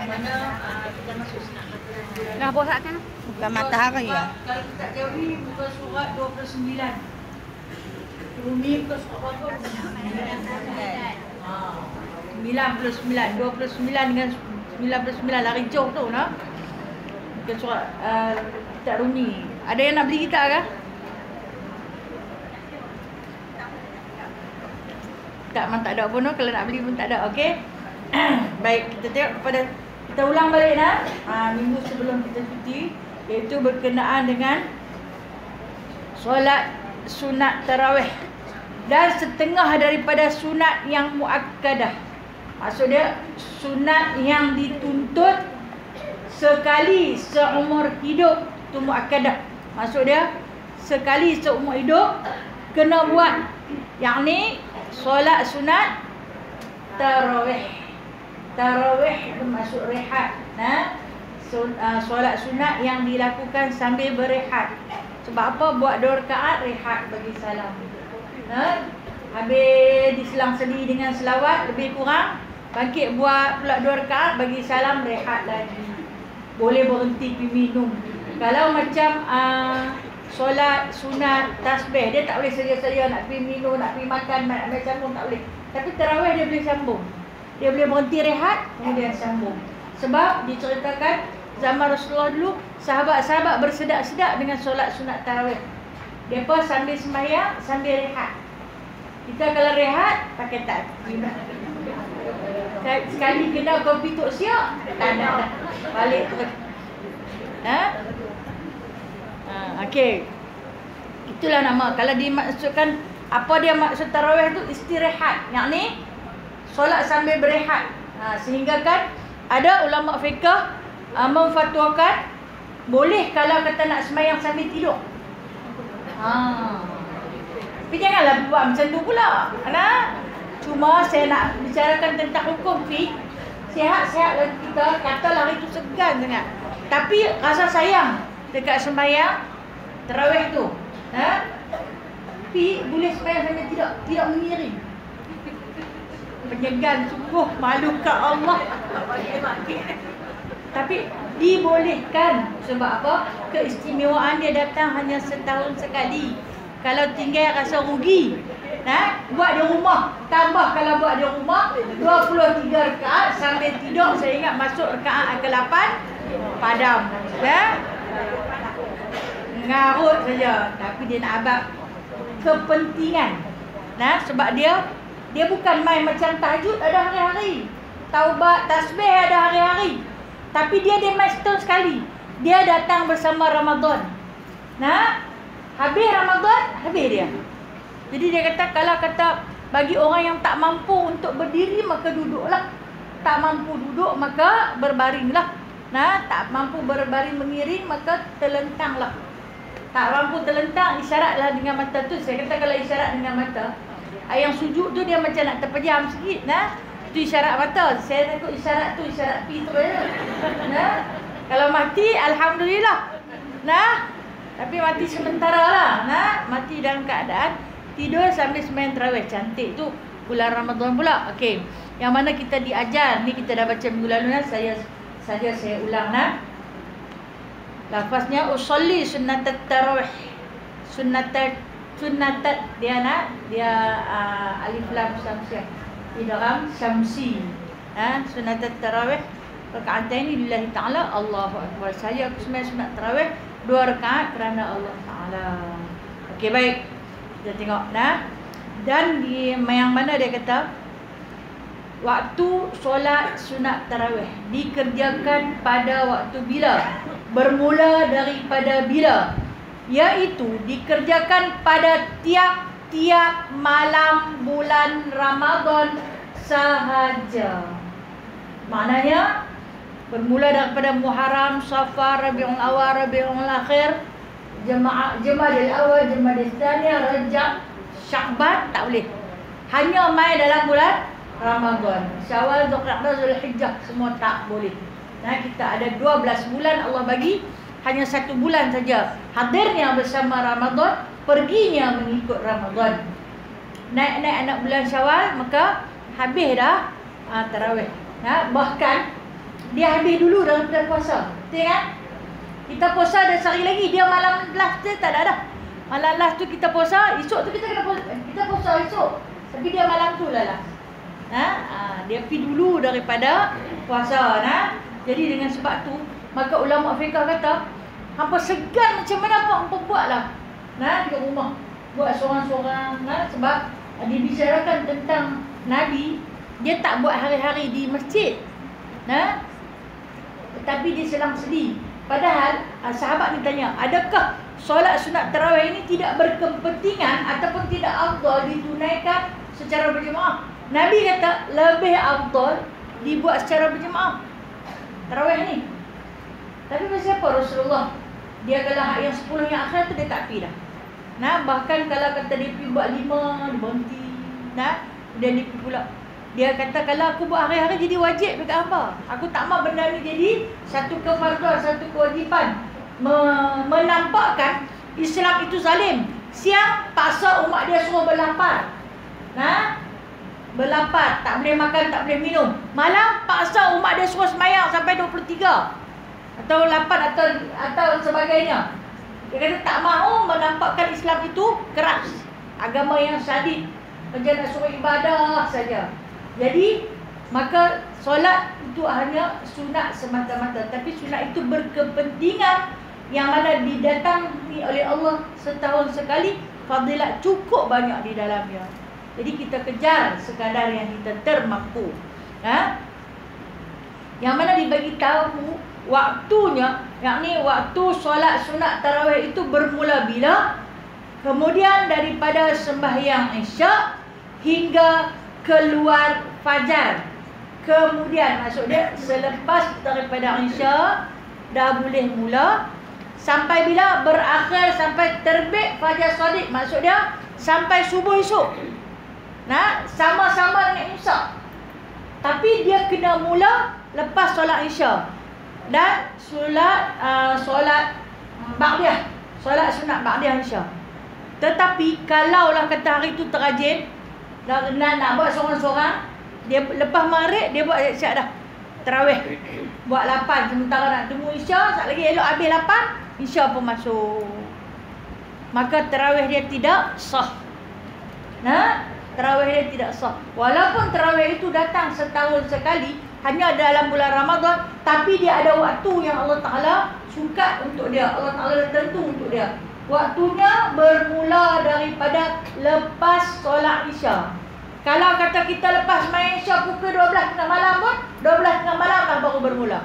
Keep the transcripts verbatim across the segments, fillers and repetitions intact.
mana uh, kita masuk sunat matahari. Dah bosak kan? Bukan matahari ya. Kalau kita jauhi muka surat dua puluh sembilan. Rumi muka surat berapa? sembilan puluh sembilan. dua puluh sembilan dengan sembilan puluh sembilan lari jauh tu nah. Muka surat uh, kitab Rumi. Ada yang nak beli kitab ke? Tak, memang tak ada pun. Kalau nak beli pun tak ada. Okey. Baik, kita tengok kepada kita ulang balik nah. Ha, minggu sebelum kita cuti, iaitu berkenaan dengan solat sunat tarawih dan setengah daripada sunat yang muakkadah. Maksud dia sunat yang dituntut sekali seumur hidup tu muakkadah. Maksud dia sekali seumur hidup kena buat. Yang ni solat sunat tarawih. Tarawih termasuk rehat. Nah, solat sunat yang dilakukan sambil berehat. Sebab apa? Buat dua rakaat rehat bagi salam. Nah, habis diselang seli dengan selawat lebih kurang, bangkit buat pula dua rakaat bagi salam, rehat lagi. Boleh berhenti pergi minum. Kalau macam uh, solat sunat tasbih, dia tak boleh sedia-sedia nak pergi minum, nak pergi makan, nak ambil sambung, tak boleh. Tapi tarawih dia boleh sambung. Dia boleh berhenti rehat, kemudian sambung. Sebab diceritakan zaman Rasulullah dulu, sahabat-sahabat bersedak-sedak dengan solat sunat tarawih. Mereka sambil sembahyang, sambil rehat. Kita kalau rehat, pakai tak. Sekali kena kopi tok siap, tak ada. Balik terus. Ha? Ha, okey. Itulah nama. Kalau dimaksudkan, apa dia maksud tarawih tu? Istirahat. Yang ni, solat sambil berehat. Ha, sehingga kan ada ulama fiqh uh, memfatwakan boleh kalau kata nak sembahyang sambil tidur. Ha. Tapi janganlah buat macam tu pula. Nah, cuma saya nak bicarakan tentang hukum fiqh. Sihat-sihat lagi kita, katalah itu segan sangat. Tapi rasa sayang dekat sembahyang tarawih tu. Ha? Tapi boleh sembahyang sambil tidak tidak mengiring. Penyegan sungguh, malu ke Allah. Tapi dibolehkan. Sebab apa? Keistimewaan dia datang hanya setahun sekali. Kalau tinggal rasa rugi, nah, buat di rumah. Tambah kalau buat di rumah dua puluh tiga rakaat sambil tidur. Saya ingat masuk rakaat ke lapan, padam. Ya? Ngarut saja. Tapi dia nak abad kepentingan. Nah, sebab dia Dia bukan main macam tahajud ada hari-hari, taubat, tasbih ada hari-hari. Tapi dia dia main setahun sekali. Dia datang bersama Ramadan. Nah, habis Ramadan, habis dia. Jadi dia kata kalau kata bagi orang yang tak mampu untuk berdiri maka duduklah. Tak mampu duduk maka berbaringlah. Nah, tak mampu berbaring mengiring maka terlentanglah. Tak mampu terlentang, isyaratlah dengan mata tu. Saya kata kalau isyarat dengan mata, yang sujud tu dia macam nak terpejam sikit, nah. Itu isyarat mata. Saya takut isyarat tu isyarat pi tu aja. Nah. Kalau mati alhamdulillah. Nah. Tapi mati sementara lah, nah. Mati dalam keadaan tidur sambil sembahyang tarawih. Cantik tu bulan Ramadan pula. Okey. Yang mana kita diajar, ni kita dah baca minggu lalu, nah. Saya saja saya ulang, nah. Lafaznya usolli sunnatat tarawih. Sunnatat sunnatat dia nak dia uh, alif lam syamsiah idgham syamsi. Ha, sunnatat tarawih rakaatain lillahi taala, Allahu akbar. Saya aku sembahyang sunat tarawih dua rakaat kerana Allah taala. Okey, baik. Kita tengok nah. Dan di yang mana dia kata waktu solat sunat tarawih dikerjakan pada waktu bila? Bermula daripada bila? Iaitu dikerjakan pada tiap-tiap malam bulan Ramadan sahaja. Maknanya bermula daripada Muharram, Safar, Rabiul Awal, Rabiul Akhir, Jemaah Jumadil Awal, Jumadil Tsaniyah, Rajab, Sya'ban tak boleh. Hanya mai dalam bulan Ramadan. Syawal, Dzulqa'dah, Zulhijjah semua tak boleh. Nah, kita ada dua belas bulan Allah bagi, hanya satu bulan saja hadirnya bersama Ramadan, perginya mengikut Ramadan. Naik-naik anak bulan Syawal, maka habis dah uh, tarawih. Ha, bahkan dia habis dulu daripada puasa. Betul kan? Kita puasa dah sehari lagi, dia malam last tu tak ada dah. Malam last tu kita puasa, esok tu kita kena puasa, kita puasa esok. Tapi dia malam tu lah last. Ha? Ha, dia pergi dulu daripada puasa. Nah. Jadi dengan sebab tu, maka ulama fiqh kata, hampa segan macam mana pun hampa buatlah. Nah, di rumah buat seorang-seorang, nah, sebab dibicarakan tentang Nabi, dia tak buat hari-hari di masjid. Nah. Tetapi dia selang-seli. Padahal sahabat ni tanya, adakah solat sunat tarawih ini tidak berkepentingan ataupun tidak afdal ditunaikan secara berjemaah? Nabi kata lebih afdal dibuat secara berjemaah tarawih ni. Tapi pasal apa Rasulullah? Dia kalau yang sepuluh yang akhir tu dia tak pergi dah. Nah, bahkan kalau kata dia pergi buat lima, dia berhenti. Nah, dan dia pergi pula. Dia kata kalau aku buat hari-hari jadi wajib dekat hamba. Aku tak mahu benda ni jadi satu kefarduan, satu kewajipan. Menampakkan Islam itu zalim. Siang paksa umat dia semua berlapar. Nah, berlapar, tak boleh makan, tak boleh minum. Malam paksa umat dia semua semayang sampai dua puluh tiga atau lapan atau atau sebagainya. Dia kata tak mahu menampakkan Islam itu keras, agama yang syadid, kerja nak suruh ibadah saja. Jadi maka solat itu hanya sunat semata-mata, tapi sunat itu berkepentingan yang mana didatangi oleh Allah setahun sekali, fadilat cukup banyak di dalamnya. Jadi kita kejar sekadar yang kita termampu. Ha? Yang mana dibagi tahu waktunya, yakni waktu solat sunat tarawih itu bermula bila? Kemudian daripada sembahyang Isyak hingga keluar fajar. Kemudian maksud dia selepas daripada Isyak dah boleh mula sampai bila? Berakhir sampai terbit fajar shadiq. Maksud dia sampai subuh esok. Nah, sama-sama dengan Isyak. Tapi dia kena mula lepas solat Isyak. Dan solat uh, solat ba'diyah, solat sunat ba'diyah Isyak. Tetapi kalaulah kata hari tu terajin nak, nak, nak buat seorang-seorang, dia lepas maghrib dia buat Isyak dah. Tarawih buat lapan, sementara nak tunggu Isyak, sat lagi elok habis lapan, Isyak pun masuk. Maka tarawih dia tidak sah. Nah, tarawih dia tidak sah. Walaupun tarawih itu datang setahun sekali, hanya dalam bulan Ramadan, tapi dia ada waktu yang Allah Ta'ala suka untuk dia. Allah Ta'ala tentu untuk dia. Waktunya bermula daripada lepas solat Isyak. Kalau kata kita lepas main Isyak pukul dua belas tengah malam pun, dua belas tengah malam lah baru bermula.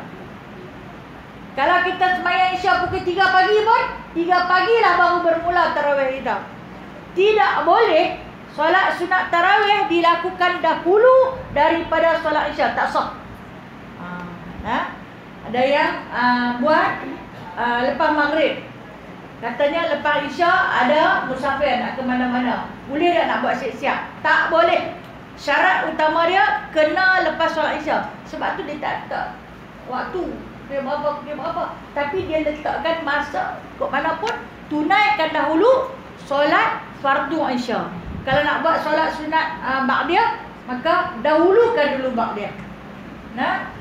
Kalau kita semayang Isyak pukul tiga pagi pun, tiga pagi lah baru bermula tarawih kita. Tidak boleh solat sunat tarawih dilakukan dahulu daripada solat Isyak. Tak sah. Ha, ha? Ada yang uh, buat uh, lepas maghrib. Katanya lepas Isyak ada musafir nak ke mana-mana. Boleh tak nak buat siap-siap? Tak boleh. Syarat utama dia kena lepas solat Isyak. Sebab tu dia tak letak waktu dia berapa, dia berapa. Tapi dia letakkan masa kok mana pun, tunaikan dahulu solat fardu Isyak. Kalau nak buat solat sunat uh, ba'diyah, maka dahulukan dulu ba'diyah. Nah,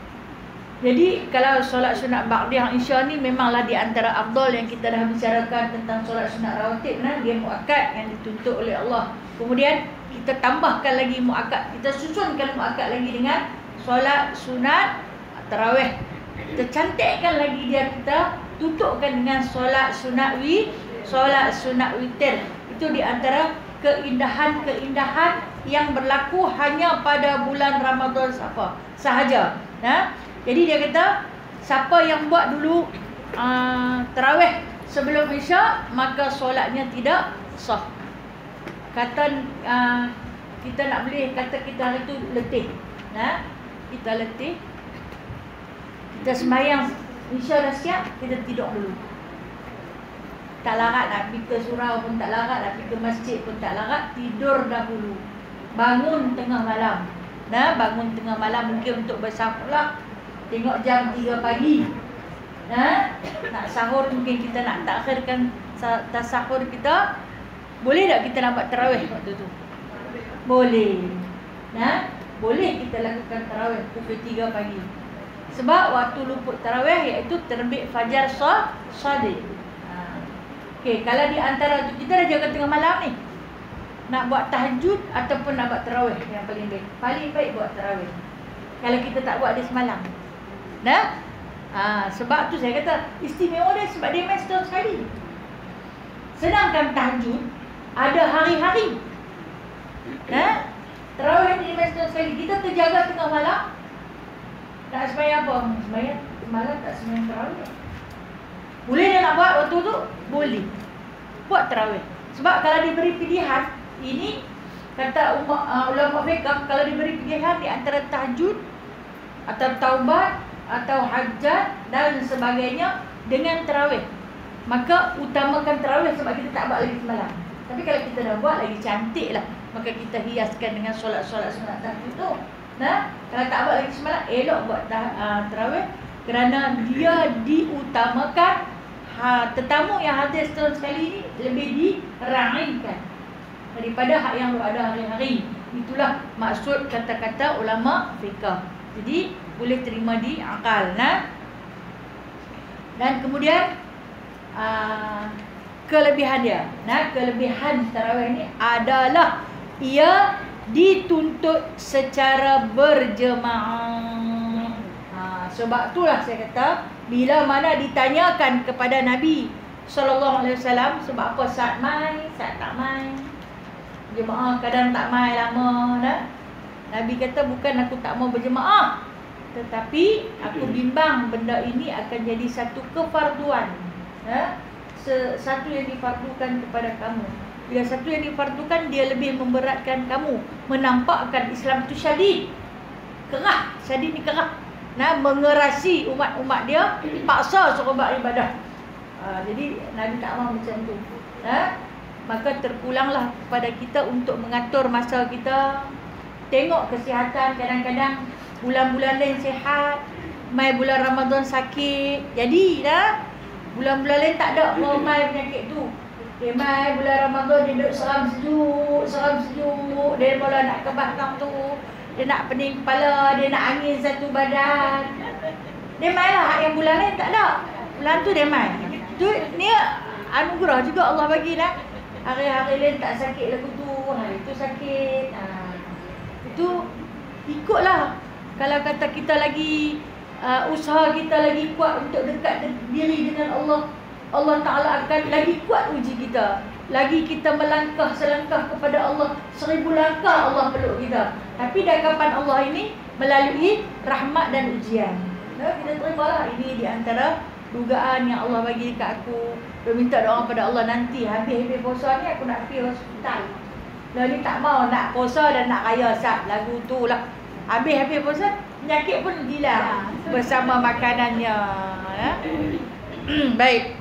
jadi kalau solat sunat ba'diyah Isyak ni memanglah di antara afdal yang kita dah bicarakan tentang solat sunat rawatib. Nah, dia muakkad yang dituntut oleh Allah. Kemudian kita tambahkan lagi muakkad, kita susunkan muakkad lagi dengan solat sunat tarawih. Kita cantikkan lagi dia, kita tutupkan dengan solat sunat wi, solat sunat witir. Itu di antara keindahan-keindahan yang berlaku hanya pada bulan Ramadan apa sahaja. Nah, jadi dia kata siapa yang buat dulu uh, tarawih sebelum Isyak, maka solatnya tidak sah. Kata uh, kita nak boleh kata kita hari tu letih. Nah, kita letih. Kita sembahyang Isyak dah siap, kita tidur dulu. Tak larat nak pergi ke surau pun tak larat, nak pergi ke masjid pun tak larat, tidur dahulu. Bangun tengah malam. Nah, bangun tengah malam mungkin untuk bersahur lah. Tengok jam tiga pagi. Nah, nak sahur mungkin kita nak takhirkan tasahur kita. Boleh tak kita nak buat tarawih waktu tu? Boleh. Nah, boleh kita lakukan tarawih pukul tiga pagi. Sebab waktu luput tarawih iaitu terbit fajar shadiq. Ha. Okey, kalau di antara tu kita dah jaga tengah malam ni, nak buat tahajud ataupun nak buat tarawih, yang paling baik, paling baik buat tarawih. Kalau kita tak buat dia semalam. Nah? Ha, sebab tu saya kata istimewa dia sebab dia main setahun sekali. Sedangkan tahajud ada hari-hari. Nah? Tarawih ni dia main setahun sekali. Kita terjaga tengah malam. Nak sembahyang apa? Sembahyang malam tak sembahyang tarawih. Boleh dia nak buat waktu tu? Boleh. Buat tarawih. Sebab kalau diberi pilihan, ini kata uh, ulama fiqh, kalau diberi pilihan di antara tahajud atau taubat atau hajat dan sebagainya dengan tarawih, maka utamakan tarawih sebab kita tak buat lagi semalam. Tapi kalau kita dah buat, lagi cantik lah. Maka kita hiaskan dengan solat-solat sunat tahajud tu. Nah, kalau tak buat lagi semalam, elok buat uh, tarawih kerana dia diutamakan. Ha, tetamu yang hadir setahun sekali ni lebih diraikan daripada hak yang ada hari-hari. Itulah maksud kata-kata ulama fiqh. Jadi boleh terima di akal. Nah? Dan kemudian uh, kelebihan dia. Nah, kelebihan tarawih ni adalah ia dituntut secara berjemaah. Ha, sebab itulah saya kata bila mana ditanyakan kepada Nabi sallallahu alaihi wasallam sebab apa saat mai, saat tak mai, jemaah kadang tak mai lama dah. Nabi kata bukan aku tak mau berjemaah, tetapi aku bimbang benda ini akan jadi satu kefarduan. Ha? Satu yang difardukan kepada kamu. Bila satu yang difardukan, dia lebih memberatkan kamu. Menampakkan Islam itu syadid. Kerah. Syadid ni kerah. Nah, mengerasi umat-umat dia, paksa suruh buat ibadah. Ha, jadi Nabi tak mahu macam tu. Ha? Maka terpulanglah kepada kita untuk mengatur masa kita. Tengok kesihatan, kadang-kadang bulan-bulan lain sihat, mai bulan Ramadan sakit. Jadi dah bulan-bulan lain tak ada mau mai penyakit tu. Dia mai bulan Ramadan dia duduk seram sejuk, seram sejuk, dia mula nak kebakang tu. Dia nak pening kepala, dia nak angin satu badan. Dia mai lah, yang bulan lain tak ada. Bulan tu dia mai. Tu ni anugerah juga Allah bagi dah. Hari-hari lain tak sakit lagu tu, hari tu sakit. Ha. Itu ikutlah. Kalau kata kita lagi uh, usaha kita lagi kuat untuk dekat diri dengan Allah, Allah Ta'ala akan lagi kuat uji kita. Lagi kita melangkah selangkah kepada Allah, seribu langkah Allah peluk kita. Tapi dakapan Allah ini melalui rahmat dan ujian. Nah, kita terimalah ini di antara dugaan yang Allah bagi dekat aku. Dia minta doa pada Allah nanti habis-habis puasa ni aku nak pergi hospital. Lah ni tak mau nak puasa dan nak raya sat lagu tu lah. Habis-habis puasa penyakit pun hilang bersama makanannya. Ya? Baik.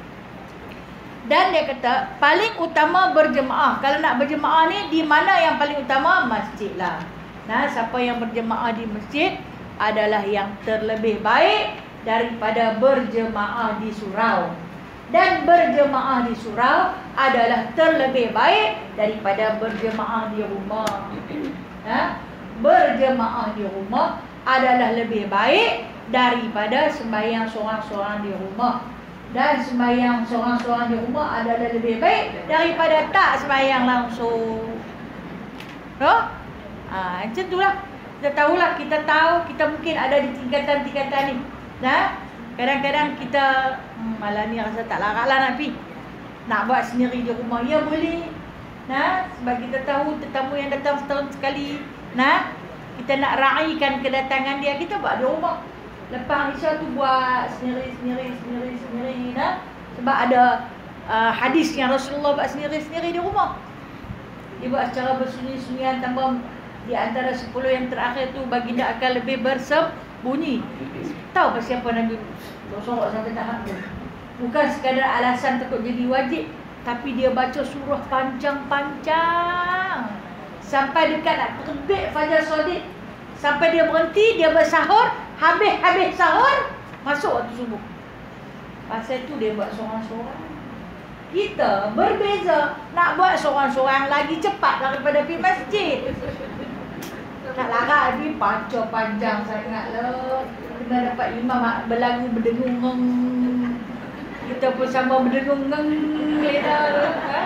Dan dia kata paling utama berjemaah. Kalau nak berjemaah ni di mana yang paling utama? Masjid lah. Nah, siapa yang berjemaah di masjid adalah yang terlebih baik daripada berjemaah di surau. Dan berjemaah di surau adalah terlebih baik daripada berjemaah di rumah. Nah, berjemaah di rumah adalah lebih baik daripada sembahyang seorang-seorang di rumah. Dan sembahyang seorang-seorang di rumah adalah lebih baik daripada tak sembahyang langsung. Oh? Ha, macam itulah. Kita tahulah, kita tahu kita mungkin ada di tingkatan-tingkatan ni. Nah, kadang-kadang kita hmm, malam ni rasa tak larat lah nak pergi. Nak buat sendiri di rumah, ya boleh. Nah, sebab kita tahu tetamu yang datang setahun sekali. Nah, kita nak raikan kedatangan dia, kita buat di rumah. Lepas Isya tu buat sendiri-sendiri sendiri-sendiri nah. Sebab ada uh, hadis yang Rasulullah buat sendiri-sendiri di rumah. Dia buat secara bersunyi-sunyian, tambah di antara sepuluh yang terakhir tu baginda akan lebih bersembunyi. Tahu pasal siapa Nabi sorok sampai tahap tu. Bukan sekadar alasan takut jadi wajib, tapi dia baca surah panjang-panjang sampai dekat nak terbit fajar shadiq. Sampai dia berhenti, dia bersahur, habis-habis sahur, masuk waktu subuh. Pasal tu dia buat seorang-seorang. Kita berbeza, nak buat seorang-seorang lagi cepat daripada pergi masjid. Tak larat pergi baca panjang sangat lah. pernah dapat imam berlagu berdengung ngeng. Kita pun sama berdengung ngeng lena. Ha?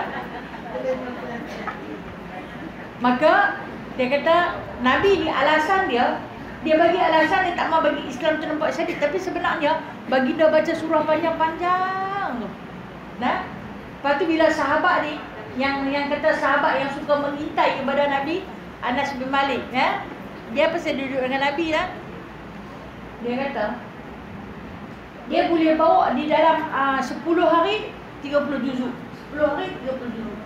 Maka dia kata Nabi ni alasan dia, dia bagi alasan dia tak mau bagi Islam tu nampak syadid, tapi sebenarnya baginda baca surah panjang-panjang tu. Nah, lepas tu bila sahabat ni yang yang kata sahabat yang suka mengintai kepada Nabi, Anas bin Malik, ya. Dia pasal duduk dengan Nabi lah. Dia kata dia boleh bawa di dalam uh, sepuluh hari tiga puluh juzuk. sepuluh hari tiga puluh juzuk.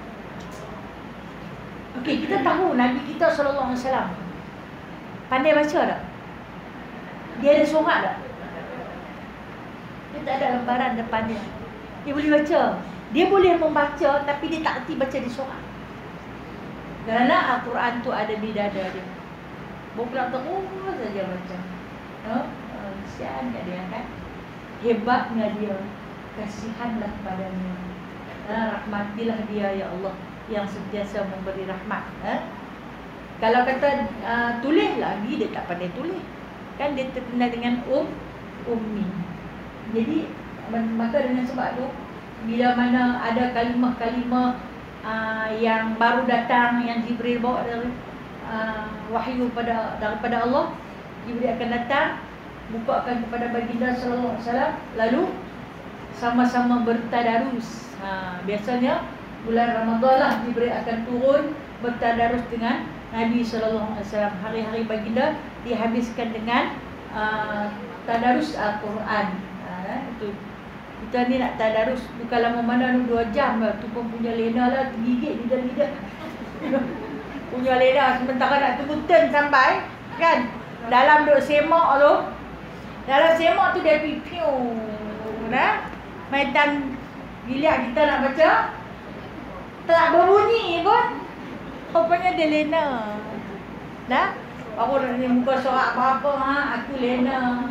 Okey, kita tahu Nabi kita sallallahu alaihi wasallam pandai baca tak? Dia ada surat tak? Dia tak ada lembaran depan dia. Dia boleh baca. Dia boleh membaca tapi dia tak erti baca di surat. Kerana Al-Quran tu ada di dada dia. Bukan terus saja baca. No? Kasihan kat dia kan? Hebatnya dia. Kasihanlah padanya. Ha, rahmatilah dia ya Allah yang sentiasa memberi rahmat. Ha? Kalau kata uh, tulis lagi, dia tak pandai tulis. Kan dia terkenal dengan um, ummi. Jadi maka dengan sebab tu bila mana ada kalimah-kalimah uh, yang baru datang yang Jibril bawa dari uh, wahyu pada daripada Allah, Jibril akan datang bukakan kepada baginda sallallahu alaihi wasallam, lalu sama-sama bertadarus. Ha, biasanya bulan Ramadan lah Jibril akan turun bertadarus dengan Nabi sallallahu alaihi wasallam. Hari-hari baginda dihabiskan dengan uh, tadarus Al-Quran. Ha, itu kita ni nak tadarus bukan lama mana tu dua jam lah. Tu pun punya lena lah, tergigit lidah-lidah. Punya lena sementara nak tunggu turn sampai kan. Dalam duk semak tu. Dalam semak tu dia pipiu. Nah, maitan giliat kita nak baca tak berbunyi pun. Rupanya dia lena. Dah? Baru nak muka sorak apa-apa, ha? Aku lena.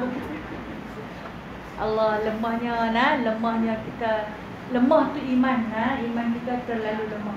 Allah, lemahnya, nah, lemahnya kita. Lemah tu iman, ha? Iman kita terlalu lemah.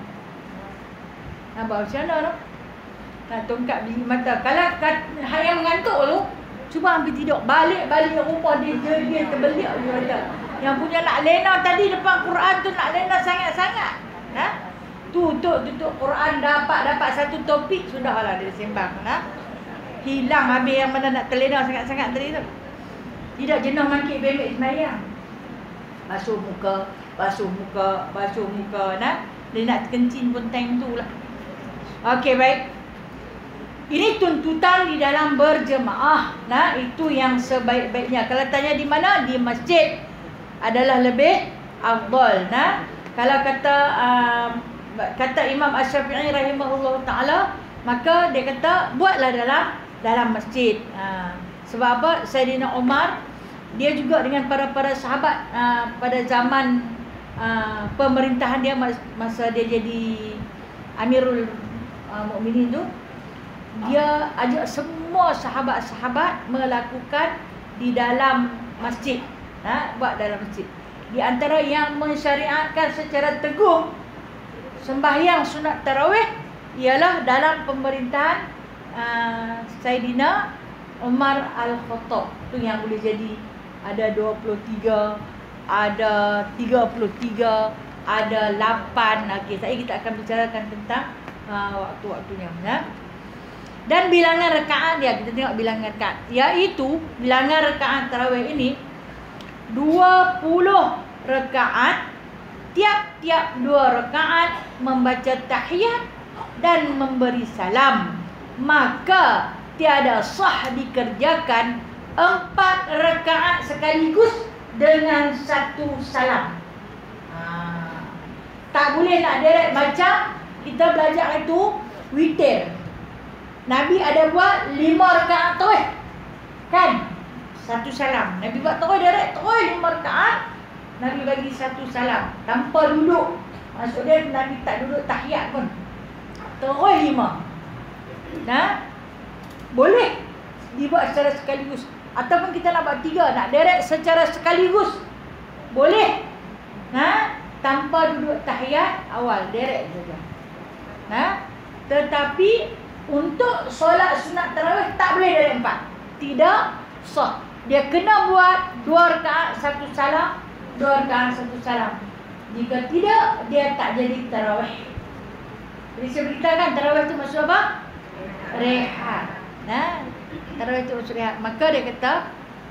Nampak macam mana tu? Nak tongkat biji mata. Kalau hal yang mengantuk tu, cuba ambil tidur. Balik-balik rupa dia, dia, dia terbelik dia kata. Yang punya nak lena tadi depan Quran tu nak lena sangat-sangat. Ha? Tutup-tutup Quran dapat dapat satu topik, sudahlah dia sembang. Ha? Hilang habis yang mana nak terlena sangat-sangat tadi tu. Tidak jenuh mangkit bebek sembahyang. Basuh muka, basuh muka, basuh muka. Nah, dia nak kencing pun time tu lah. Okey, baik. Ini tuntutan di dalam berjemaah. Nah, itu yang sebaik-baiknya. Kalau tanya di mana? Di masjid adalah lebih afdal. Nah, kalau kata uh, kata Imam Asy-Syafi'i rahimahullah taala, maka dia kata buatlah dalam dalam masjid. Uh, sebab apa? Sayyidina Umar dia juga dengan para-para sahabat uh, pada zaman uh, pemerintahan dia masa dia jadi Amirul uh, Mukminin tu, dia ajak semua sahabat-sahabat melakukan di dalam masjid. Ha, buat dalam masjid. Di antara yang mensyariatkan secara teguh sembahyang sunat tarawih ialah dalam pemerintahan uh, Saidina Umar Al-Khattab. Tu yang boleh jadi ada dua puluh tiga, ada tiga puluh tiga, ada lapan. Okey, saya kita akan bicarakan tentang uh, waktu-waktunya, ya. Dan bilangan rakaat dia, kita tengok bilangan rakaat, iaitu bilangan rakaat tarawih ini dua puluh rakaat. Tiap-tiap dua rakaat membaca tahiyat dan memberi salam. Maka tiada sah dikerjakan empat rakaat sekaligus dengan satu salam. Ha. Tak boleh nak direct macam kita belajar itu witir. Nabi ada buat lima rakaat terus. Kan? Satu salam. Nabi buat terus direct terus lima rakaat. Nabi bagi satu salam tanpa duduk. Maksudnya Nabi tak duduk tahiyat pun. Terus lima. Nah, boleh dibuat secara sekaligus. Ataupun kita nak buat tiga, nak direct secara sekaligus. Boleh. Nah, tanpa duduk tahiyat awal, direct saja. Nah, tetapi untuk solat sunat tarawih tak boleh direct empat. Tidak sah. dia kena buat dua rakaat satu salam, dua rakaat satu salam. Jika tidak, dia tak jadi tarawih. Jadi saya beritakan tarawih itu maksud apa? Rehat. Nah, tarawih itu maksud rehat. Maka dia kata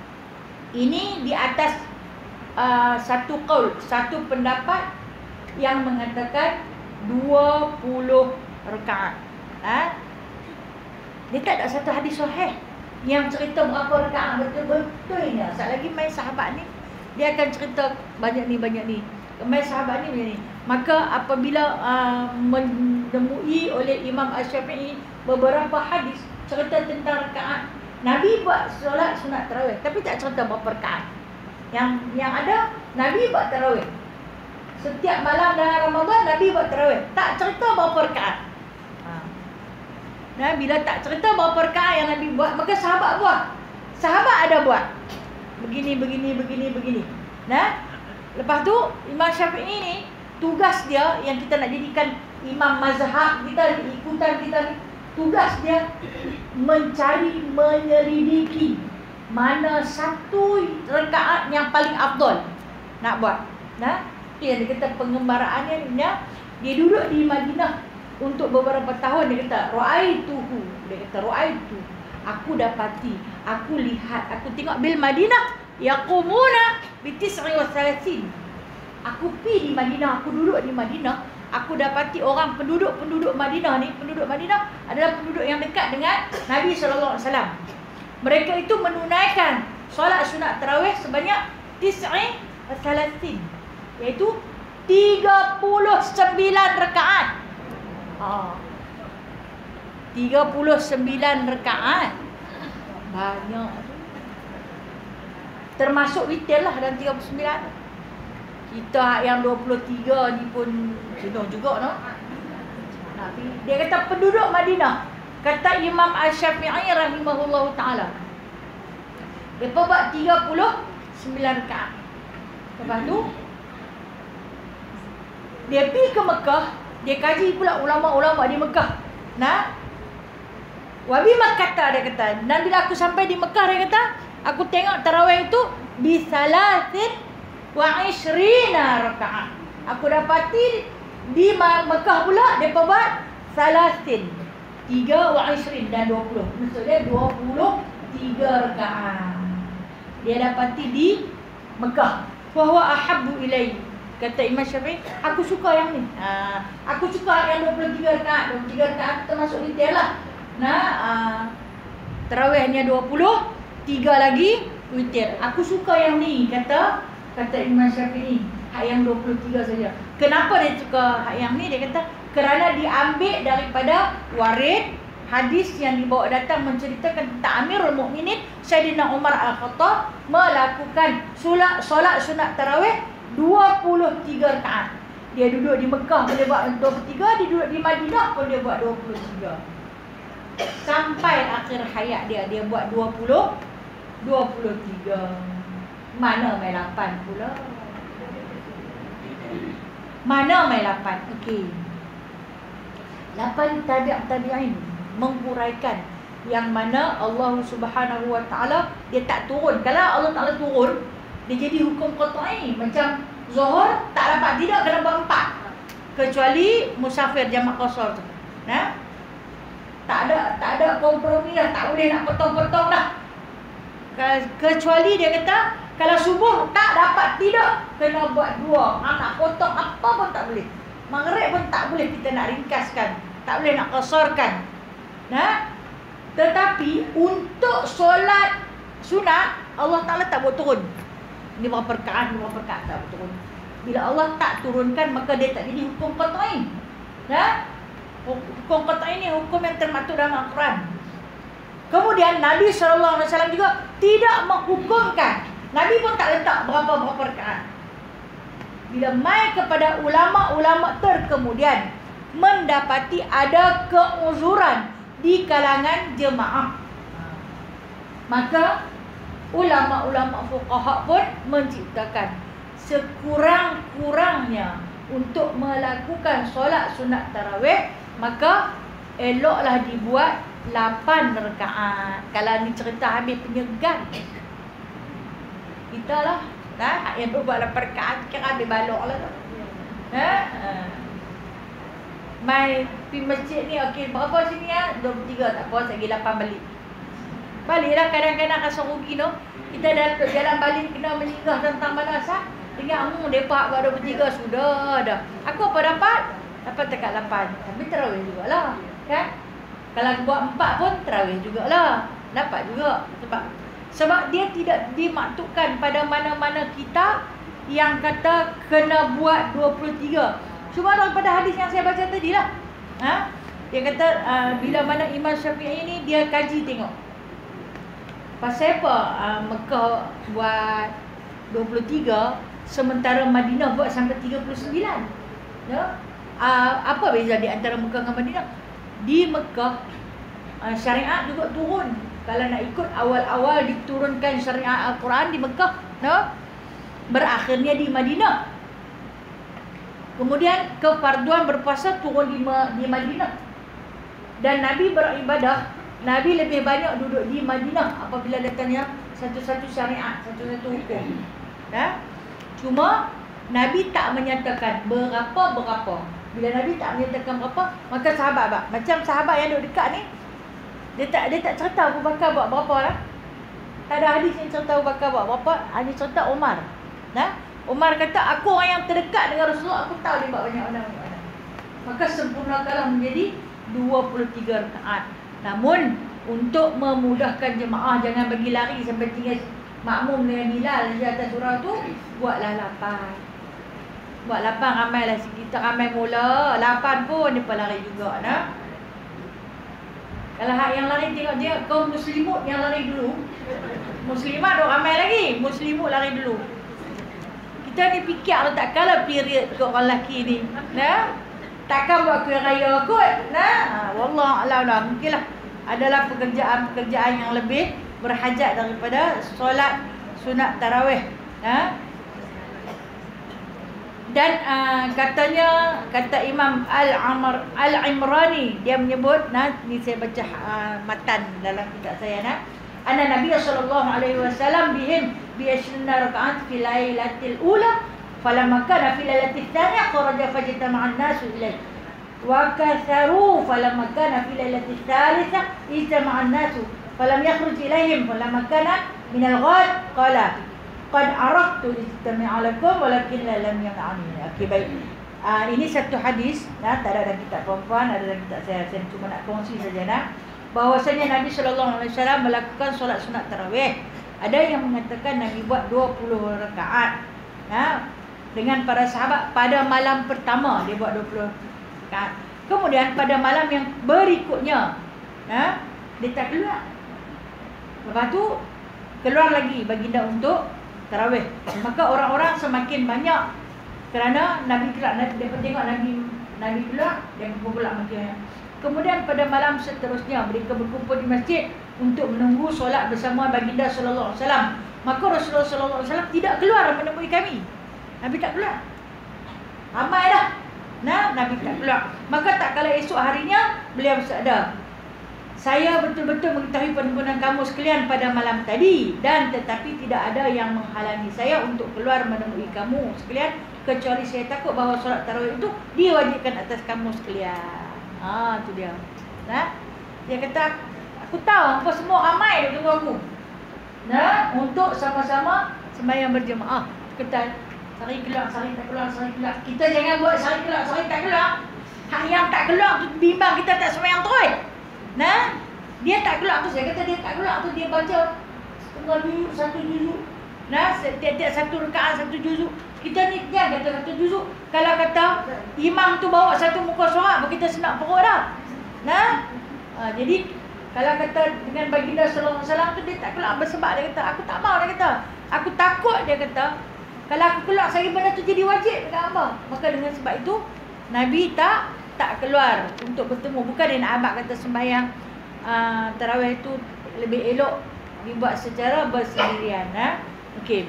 ini di atas uh, satu qaul, satu pendapat yang mengatakan dua puluh rakaat. Ha? Dia tak ada satu hadis sahih yang cerita berapa rakaat betul-betul ni. Sekali lagi main sahabat ni, dia akan cerita banyak ni, banyak ni. Main sahabat ni, banyak ni. Maka apabila uh, menemui oleh Imam Asy-Syafi'i beberapa hadis cerita tentang rakaat, Nabi buat solat sunat tarawih tapi tak cerita berapa rakaat. Yang yang ada Nabi buat tarawih. Setiap malam dalam Ramadan Nabi buat tarawih, tak cerita berapa rakaat. Ha. Nah, bila tak cerita berapa rakaat yang Nabi buat, maka sahabat buat. Sahabat ada buat. Begini, begini, begini, begini. Nah, lepas tu Imam Syafi'i ni tugas dia yang kita nak jadikan imam mazhab kita, ikutan kita ni, tugas dia mencari, menyelidiki mana satu rakaat yang paling afdal nak buat. Nah, itu yang dia kata pengembaraannya dia, dia duduk di Madinah untuk beberapa tahun. Dia kata ra'aituhu, dia kata ra'aitu, aku dapati, aku lihat, aku tengok bil Madinah yaqumuna bi tis'i wa thalathin. Aku pi di Madinah, aku duduk di Madinah, aku dapati orang penduduk-penduduk Madinah ni, penduduk Madinah adalah penduduk yang dekat dengan Nabi sallallahu alaihi wasallam. Mereka itu menunaikan solat sunat tarawih sebanyak tis'i wa thalathin, iaitu tiga puluh sembilan rakaat. Ha. tiga puluh sembilan rakaat. Banyak tu. Termasuk witir lah dalam tiga puluh sembilan. Kita yang dua puluh tiga ni pun jenuh juga no. Dia kata penduduk Madinah, kata Imam Asy-Syafi'i rahimahullahu ta'ala, dia buat tiga puluh sembilan rakaat. Lepas tu dia pergi ke Mekah, dia kaji pula ulama-ulama di Mekah. Nah, wabi Makkah, dia kata, dan bila aku sampai di Mekah, dia kata, aku tengok tarawih itu bi salasin wa ishrina rakaat. Aku dapati di Mekah pula dia buat salasin, tiga wa ishrin dan dua puluh. Maksudnya dua puluh tiga rakaat. Dia dapati di Mekah. Wa huwa ahabbu ilai. Kata Imam Syafi'i, aku suka yang ni. Ha, aku suka yang dua puluh tiga rakaat. dua puluh tiga rakaat termasuk witir lah. Nah, uh, tarawihnya dua puluh, tiga lagi witir. Aku suka yang ni, kata kata Imam Syafi'i. Hak yang dua puluh tiga saja. Kenapa dia suka hak yang ni? Dia kata kerana diambil daripada warid hadis yang dibawa datang menceritakan tentang Amirul Mukminin Sayyidina Umar Al-Khattab melakukan solat solat sunat tarawih dua puluh tiga rakaat. Dia duduk di Mekah pun dia buat dua puluh tiga, dia duduk di Madinah pun dia buat dua puluh tiga. Sampai akhir hayat dia, dia buat dua puluh, dua puluh tiga. Mana mai lapan pula? Mana mai lapan? Okey. lapan tabi'at tabi'in menghuraikan yang mana Allah Subhanahu wa taala dia tak turun. Kalau Allah Taala turun, dia jadi hukum qat'i. Macam Zuhur tak dapat tidak kena buat empat. Kecuali musafir jamak qasar tu. Nah. Tak ada tak ada kompromi dah, tak boleh nak potong-potong dah. Kecuali dia kata kalau subuh tak dapat tidak kena buat dua. Ha, nak potong apa pun tak boleh. Maghrib pun tak boleh kita nak ringkaskan, tak boleh nak qasarkan. Nah. Tetapi untuk solat sunat Allah Taala tak buat turun. Ini berapa rakaat, berapa rakaat tak buat turun. Bila Allah tak turunkan maka dia tak jadi hukum qat'i. Nah. Hukum qat'i ini hukum yang termaktub dalam Al-Quran. Kemudian Nabi sallallahu alaihi wasallam juga tidak menghukumkan. Nabi pun tak letak berapa-berapa rakaat. Bila mai kepada ulama-ulama terkemudian mendapati ada keuzuran di kalangan jemaah, maka ulama-ulama fuqaha pun menciptakan sekurang-kurangnya untuk melakukan solat sunat tarawih, maka eloklah dibuat lapan rakaat. Kalau ni cerita habis penyegan. Kita lah. Nah, yang buat lapan rakaat kira ambil balok lah tu. Ha? Ha. Mai pergi masjid ni okey berapa sini ah? dua puluh tiga tak apa, lagi lapan balik. Baliklah kadang-kadang rasa rugi tu. Kita dah jalan balik kena meninggal tentang mana sah. Dengan amu depa buat dua puluh tiga sudah dah. Aku apa dapat? Dapat dekat lapan. Tapi tarawih jugalah, kan? Kalau buat empat pun tarawih jugalah. Dapat juga. Sebab sebab dia tidak dimaktubkan pada mana-mana kita yang kata kena buat dua puluh tiga. Cuma daripada hadis yang saya baca tadi lah. Ha? Dia kata uh, bila mana Imam Syafi'i ni dia kaji tengok. Pasal apa uh, Mekah buat dua puluh tiga sementara Madinah buat sampai tiga puluh sembilan. Ya? Uh, apa beza di antara Mekah dengan Madinah? Di Mekah uh, syariat juga turun. Kalau nak ikut awal-awal diturunkan syariat Al-Quran di Mekah, no? Berakhirnya di Madinah. Kemudian kefarduan berpuasa turun di, di Madinah. Dan Nabi beribadah, Nabi lebih banyak duduk di Madinah apabila datangnya satu-satu syariat, satu-satu hukum. Ya? Cuma Nabi tak menyatakan berapa-berapa. Bila Nabi tak menyatakan berapa, maka sahabat bak. Macam sahabat yang duduk dekat ni, dia tak dia tak cerita Abu Bakar buat berapa lah. Tak ada hadis yang cerita Abu Bakar buat berapa, hanya cerita Umar. Nah, Umar kata aku orang yang terdekat dengan Rasulullah, aku tahu dia buat banyak orang. Maka sempurnakanlah menjadi dua puluh tiga rakaat. Namun untuk memudahkan jemaah jangan bagi lari sampai tinggal makmum dengan Bilal di atas surau tu, buatlah lapan. Buat lapan ramailah kita ramai mula, lapan pun depa lari juga nah. Kalau hak yang lari tengok dia kaum muslimut yang lari dulu. Muslimat dok ramai lagi, muslimut lari dulu. Kita ni fikir tak kalah period ke orang lelaki ni. Nah. Takkan buat kuih raya kot. Nah. Ha, wallah alam lah. Mungkinlah adalah pekerjaan-pekerjaan yang lebih berhajat daripada solat sunat tarawih. Nah. Dan uh, katanya kata Imam Al-Amr Al-Imrani, dia menyebut, nah ni saya baca uh, matan dalam kitab saya nah. Anna Nabi sallallahu alaihi wasallam bihim bi ashrina raka'at fi lailatil ula falamma kana fi lailatil thaniyah kharaja fajtama'an nasu ilayhi wa katharu falamma kana fi lailatil thalithah ijtama'an nasu falam yakhruj ilayhim falamma kana min al-ghad qala qad araftu istami'a lakum walakin la lam yam'ani. Okey, baik. Uh, ini satu hadis, nah, tak ada dalam kitab perempuan, ada dalam kitab saya. Saya cuma nak kongsi saja nah. Bahawasanya Nabi sallallahu alaihi wasallam melakukan solat sunat tarawih. Ada yang mengatakan Nabi buat dua puluh rakaat. Nah, dengan para sahabat pada malam pertama dia buat dua puluh rakaat. Kemudian pada malam yang berikutnya, nah, dia tak keluar. Lepas tu keluar lagi baginda untuk tarawih. Maka orang-orang semakin banyak kerana Nabi keluar. Dia tengok Nabi Nabi keluar, dia pula makin. Kemudian pada malam seterusnya mereka berkumpul di masjid untuk menunggu solat bersama baginda sallallahu alaihi wasallam. Maka Rasulullah sallallahu alaihi wasallam tidak keluar menemui kami. Nabi tak keluar. Ramai dah. Nah, Nabi tak keluar. Maka tak kala esok harinya beliau bersabda, saya betul-betul mengetahui perhimpunan kamu sekalian pada malam tadi, dan tetapi tidak ada yang menghalangi saya untuk keluar menemui kamu sekalian, kecuali saya takut bahawa solat tarawih itu diwajibkan atas kamu sekalian. Ah, tu dia. Nah, dia kata aku tahu apa semua ramai duk tunggu aku. Nah, untuk sama-sama sembahyang berjemaah. Kata sari keluar, sari tak keluar, sari keluar. Kita jangan buat sari keluar, sari tak keluar. Hak yang tak keluar tu bimbang kita tak sembahyang terus. Nah, dia tak keluar tu, saya kata dia tak keluar tu, dia baca setengah juzuk, satu juzuk. Nah, tiap-tiap satu rakaat satu juzuk. Kita ni jangan kata satu juzuk. Kalau kata imam tu bawa satu muka surat, kita senang perut dah. Nah, ha, jadi kalau kata dengan baginda sallallahu alaihi wasallam tu dia tak keluar bersebab dia kata aku tak mau, dia kata aku takut, dia kata kalau aku keluar saya benda tu jadi wajib dekat hamba. Maka dengan sebab itu Nabi tak tak keluar untuk bertemu. Bukan dia nak abad kata sembahyang uh, tarawih itu lebih elok dibuat secara bersendirian. Ha? Okey.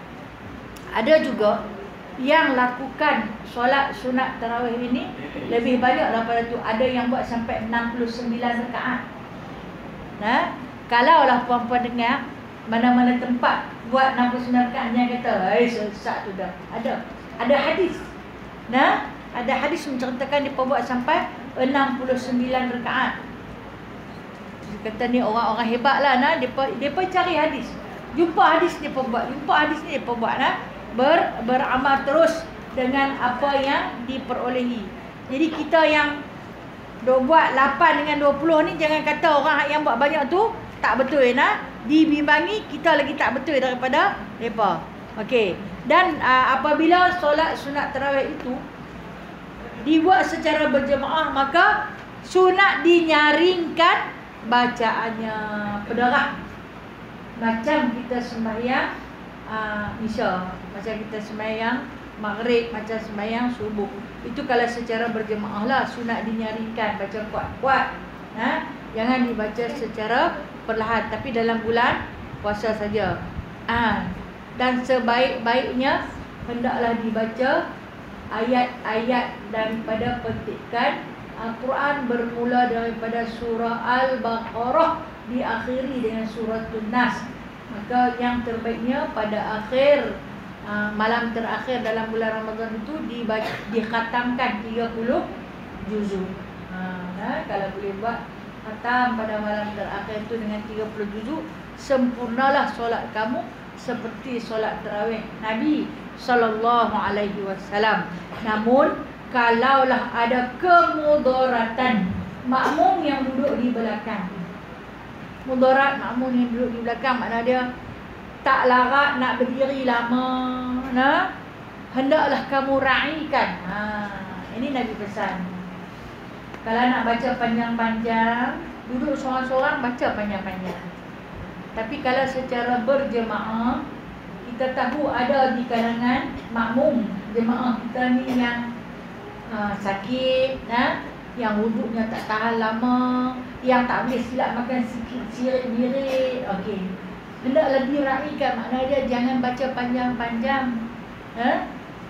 Ada juga yang lakukan solat sunat tarawih ini lebih banyak daripada tu. Ada yang buat sampai enam puluh sembilan rakaat. Nah, kalaulah puan-puan dengar, mana-mana tempat buat enam puluh sembilan rakaat yang kata, "Eh, sesat tu dah." Ada. Ada hadis. Nah, ada hadis menceritakan dia buat sampai enam puluh sembilan rakaat. Dia kata ni orang-orang hebat lah, nah. Dia dia cari hadis. Jumpa hadis dia buat, jumpa hadis ni dia buat, nah. Ber, beramal terus dengan apa yang diperolehi. Jadi kita yang dok buat lapan dengan dua puluh ni, jangan kata orang yang buat banyak tu tak betul, nah. Dibimbangi, kita lagi tak betul daripada mereka. Okey. Dan uh, apabila solat sunat tarawih itu dibuat secara berjemaah, maka sunat dinyaringkan bacaannya pederah. Macam kita sembahyang uh, Isya, macam kita sembahyang Maghrib, macam sembahyang subuh. Itu kalau secara berjemaah lah, sunat dinyaringkan, baca kuat-kuat. Ha? Jangan dibaca secara perlahan, tapi dalam bulan puasa saja. Ha. Dan sebaik-baiknya hendaklah dibaca ayat-ayat daripada petikan Al-Quran bermula daripada surah Al-Baqarah diakhiri dengan surah An-Nas. Maka yang terbaiknya pada akhir uh, malam terakhir dalam bulan Ramadan itu dibaca, dikhatamkan tiga puluh juzuk. Ha, nah, kalau boleh buat khatam pada malam terakhir itu dengan tiga puluh juzuk, sempurnalah solat kamu seperti solat tarawih Nabi sallallahu alaihi wasallam. Namun kalaulah ada kemudaratan makmum yang duduk di belakang, mudarat makmum yang duduk di belakang, makna dia tak larat nak berdiri lama, nah, hendaklah kamu raikan. Ha, ini Nabi pesan. Kalau nak baca panjang-panjang, duduk seorang-seorang baca panjang-panjang. Tapi kalau secara berjemaah, kita tahu ada di kalangan makmum jemaah kita ni yang uh, sakit, nah, yang wuduknya tak tahan lama, yang tak boleh silap makan sikit sirit-mirit. Okey. Hendaklah diraikan, makna dia jangan baca panjang-panjang. Ha?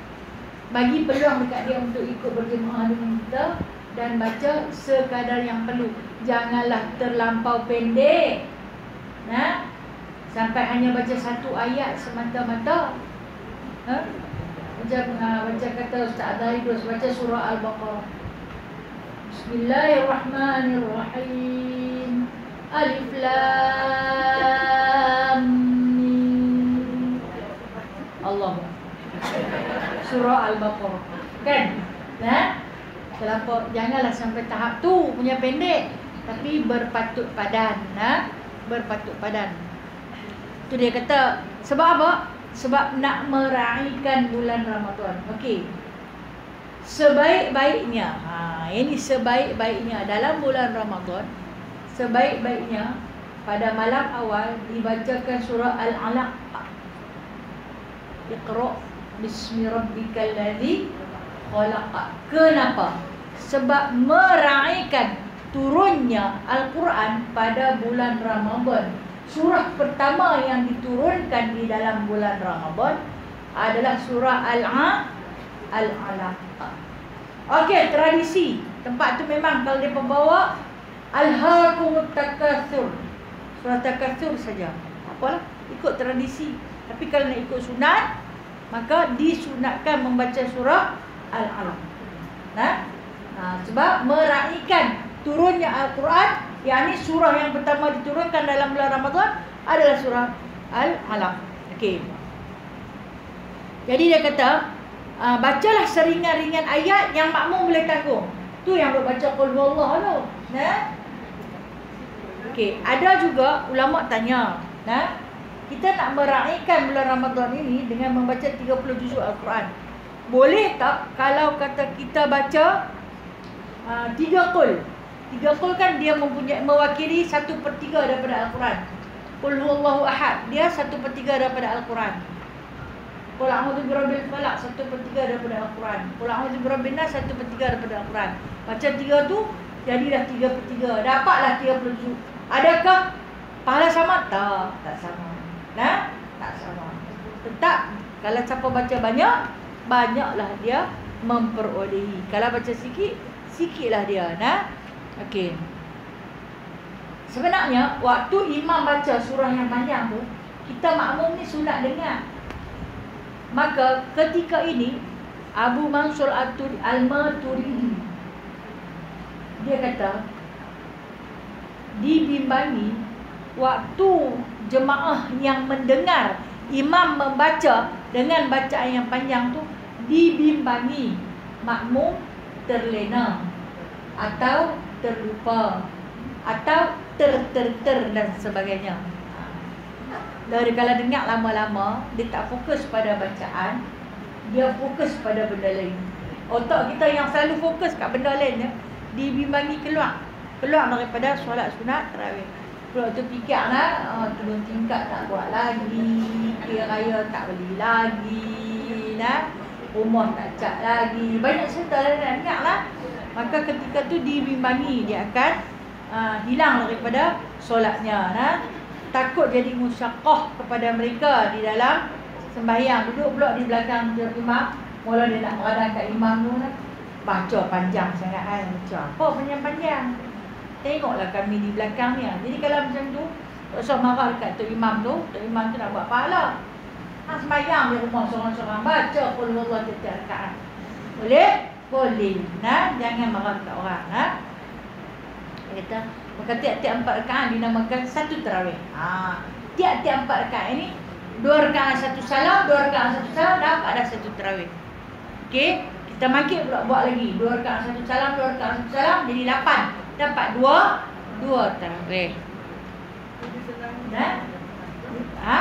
Bagi peluang dekat dia untuk ikut berjemaah dengan kita dan baca sekadar yang perlu. Janganlah terlampau pendek. Nah, sampai hanya baca satu ayat semata-mata. Ha? Macam uh, macam kata Ustaz Daidus baca surah Al-Baqarah. Bismillahirrahmanirrahim. Alif Lam Mim. Allah. Surah Al-Baqarah. Kan? Nah, terlampau, janganlah sampai tahap tu punya pendek, tapi berpatut padan, nah, berpatut padan. Tu dia kata, sebab apa? Sebab nak meraihkan bulan Ramadan. Okey. Sebaik-baiknya, ha, ini sebaik-baiknya dalam bulan Ramadan, sebaik-baiknya pada malam awal dibacakan surah Al-Alaq. Iqra bismi rabbikal ladzi khalaq. Kenapa? Sebab meraihkan turunnya Al-Quran pada bulan Ramadan. Surah pertama yang diturunkan di dalam bulan Ramadan adalah surah Al-Alaq. Okey, tradisi. Tempat tu memang kalau dia pembawa Alhaakumut Takatsur. Surah Takatsur saja. Apalah, ikut tradisi. Tapi kalau nak ikut sunat, maka disunatkan membaca surah Al-Alaq. Nah, ha, sebab meraihkan turunnya Al-Quran, yakni surah yang pertama diturunkan dalam bulan Ramadan adalah surah Al-Alaq. Okey. Jadi dia kata, uh, bacalah seringan-ringan ayat yang makmum boleh tanggung. Tu yang baca qul huwallahu tu. Nah. Okey, ada juga ulama tanya, nah, kita nak meraihkan bulan Ramadan ini dengan membaca tiga puluh juzuk Al-Quran. Boleh tak kalau kata kita baca uh, tiga qul? Tiga qul kan dia mempunyai mewakili satu per tiga daripada Al-Quran. Qul huwallahu ahad, dia satu per tiga daripada Al-Quran. Qul a'udzu birabbil falaq, satu per tiga daripada Al-Quran. Qul a'udzu birabbin nas, satu per tiga daripada Al-Quran. Baca tiga tu, jadilah tiga per tiga. Dapatlah tiga puluh juzuk. Adakah pahala sama? Tak, tak sama. Nah, tak sama. Tetap kalau siapa baca banyak, banyaklah dia memperolehi. Kalau baca sikit, sikitlah dia. Nah, okey. Sebenarnya waktu imam baca surah yang panjang tu, kita makmum ni sunat dengar. Maka ketika ini Abu Mansur Al-Maturidi dia kata dibimbangi waktu jemaah yang mendengar imam membaca dengan bacaan yang panjang tu, dibimbangi makmum terlena atau terlupa atau ter-ter-ter dan sebagainya. Dari kalau dengar lama-lama, dia tak fokus pada bacaan, dia fokus pada benda lain. Otak kita yang selalu fokus kat benda lain ya, dibimbangi keluar keluar daripada solat sunat tarawih. Pula tu fikirlah, oh, turun tingkat tak buat lagi, kira raya tak beli lagi, nah, rumah tak cat lagi, banyak cerita lah nak dengar lah. Maka ketika tu dibimbangi, dia akan uh, hilang daripada solatnya, nah. Takut jadi musyaqqah kepada mereka di dalam sembahyang. Duduk pula di belakang imam, mula dia nak beradab kat imam tu, nah, baca panjang sangat kan. Baca apa panjang-panjang, tengoklah kami di belakang ni. Jadi kalau macam tu, tak usah marah dekat Tok Imam tu. Tok Imam tu nak buat pahala. Ha, sembahyang di rumah seorang-seorang, baca qul huwallahu tiap rakaat. Boleh? Boleh. Nah, jangan marah dekat orang, nah. Dia kata, maka tiap-tiap empat rakaat dinamakan satu tarawih. Ha, tiap-tiap empat rakaat ini dua rakaat satu salam, dua rakaat satu salam, dapat ada satu tarawih. Okey, kita makin pula buat lagi. Dua rakaat satu salam, dua rakaat satu salam, jadi lapan. Dapat dua, dua tarawih. Nah, ha?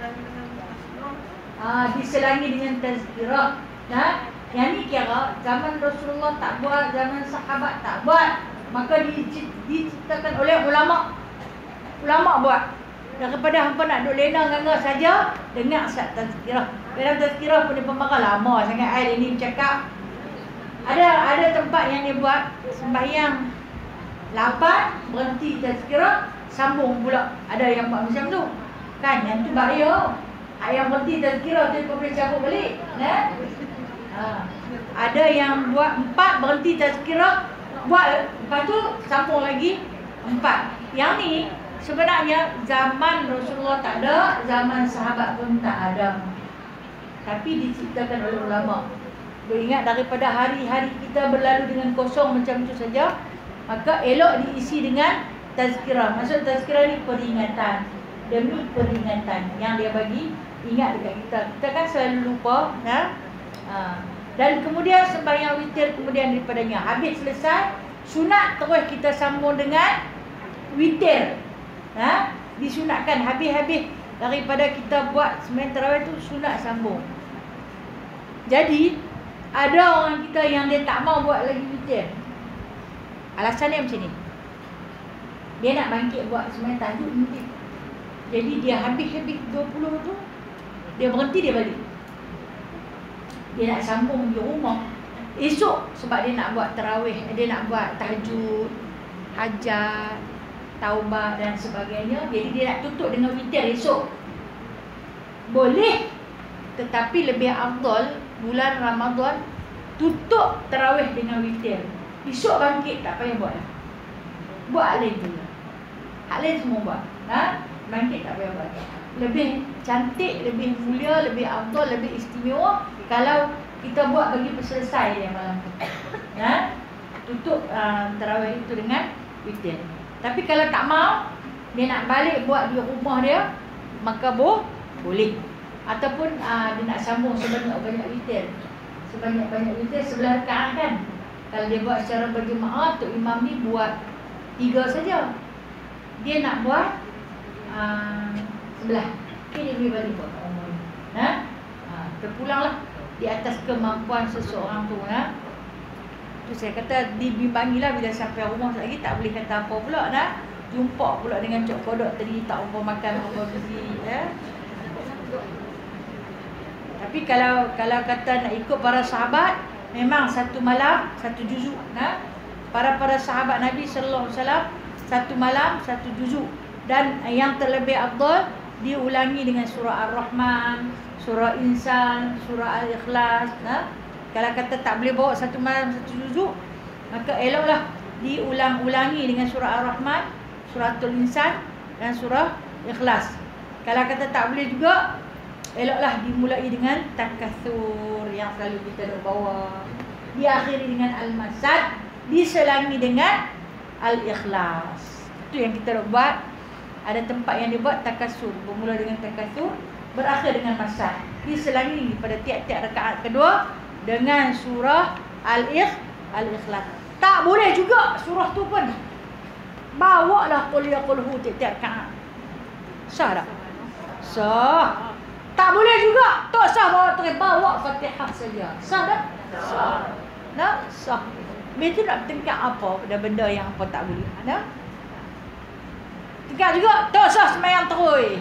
Ah, diselangi dengan tazkirah. Nah, yang ni kira zaman Rasulullah tak buat, zaman sahabat tak buat. Maka diciptakan oleh ulama. Ulama buat. Daripada hampa nak duk lena nganga saja, dengar sat tazkirah. Dalam tazkirah pun dia pemarah lama sangat ai ini bercakap. Ada ada tempat yang dia buat sembahyang lapan, berhenti tazkirah, sambung pula. Ada yang buat macam tu. Kan yang tu bahaya. Yang berhenti tazkirah tu boleh cabut balik, nah. Ha. Ada yang buat empat, berhenti tazkirah, buat lepas tu sambung lagi empat. Yang ni sebenarnya zaman Rasulullah tak ada, zaman sahabat pun tak ada. Tapi diciptakan oleh ulama. Beringat daripada hari-hari kita berlalu dengan kosong macam tu saja, maka elok diisi dengan tazkirah. Maksud tazkirah ni peringatan demi peringatan yang dia bagi ingat dekat kita. Kita kan selalu lupa, nah. Ha. Dan kemudian sembahyang witir kemudian daripadanya habis selesai, sunat terus kita sambung dengan witir. Ha? Disunatkan habis-habis daripada kita buat sembahyang tarawih tu, sunat sambung. Jadi ada orang kita yang dia tak mau buat lagi witir. Alasan dia macam ni. Dia nak bangkit buat sembahyang tahajud nanti. Jadi dia habis-habis dua puluh tu, dia berhenti, dia balik. Dia nak sambung di rumah esok sebab dia nak buat tarawih, dia nak buat tahajud, hajat, taubah dan sebagainya. Jadi dia nak tutup dengan witir esok. Boleh, tetapi lebih afdal bulan Ramadan tutup tarawih dengan witir. Esok bangkit tak payah buat lah. Buat lain tu. Hak lain semua buat. Ha? Bangkit tak payah buat. Lebih cantik, lebih mulia, lebih afdal, lebih istimewa kalau kita buat bagi selesai dia malam tu. Ha? Tutup uh, tarawih itu dengan witir. Tapi kalau tak mau, dia nak balik buat di rumah dia, maka boh, boleh. Ataupun uh, dia nak sambung sebanyak-banyak witir. Sebanyak-banyak witir sebelah rakaat kan. Kalau dia buat secara berjemaah, Tok Imam ni buat tiga saja. Dia nak buat uh, sebelah. Okay, dia boleh balik buat kat rumah ni. Ha? Ha, terpulanglah di atas kemampuan seseorang tu. Ha? Tu saya kata dibimbangilah bila sampai rumah lagi tak boleh kata apa pula dah. Jumpa pula dengan cok kodok tadi tak apa makan apa besi ya. Tapi kalau kalau kata nak ikut para sahabat, memang satu malam satu juzuk. Nah, para para sahabat Nabi sallallahu alaihi wasallam satu malam satu juzuk, dan yang terlebih afdal diulangi dengan surah Ar-Rahman, surah Insan, surah Al-Ikhlas. Nah, kalau kata tak boleh bawa satu malam satu juzuk, maka eloklah diulang-ulangi dengan surah Ar-Rahman, surah Al-Insan dan surah Ikhlas. Kalau kata tak boleh juga, eloklah dimulai dengan takasur yang selalu kita duk bawa. Diakhiri dengan al-masad, diselangi dengan al-ikhlas. Itu yang kita duk buat. Ada tempat yang dia buat takasur, bermula dengan takasur, berakhir dengan masad. Diselangi pada tiap-tiap rakaat kedua dengan surah al-ikh al-ikhlas. Tak boleh juga surah tu pun bawalah qul ya qul hu tiap-tiap rakaat. Sah tak? Sah. Tak boleh juga. Tak sah bawa terus bawa Fatihah saja. Sah tak? Sah. Nah, sah. Betul nak tengkak apa pada benda yang apa tak boleh. Nah. Tengkak juga tak sah sembahyang terus.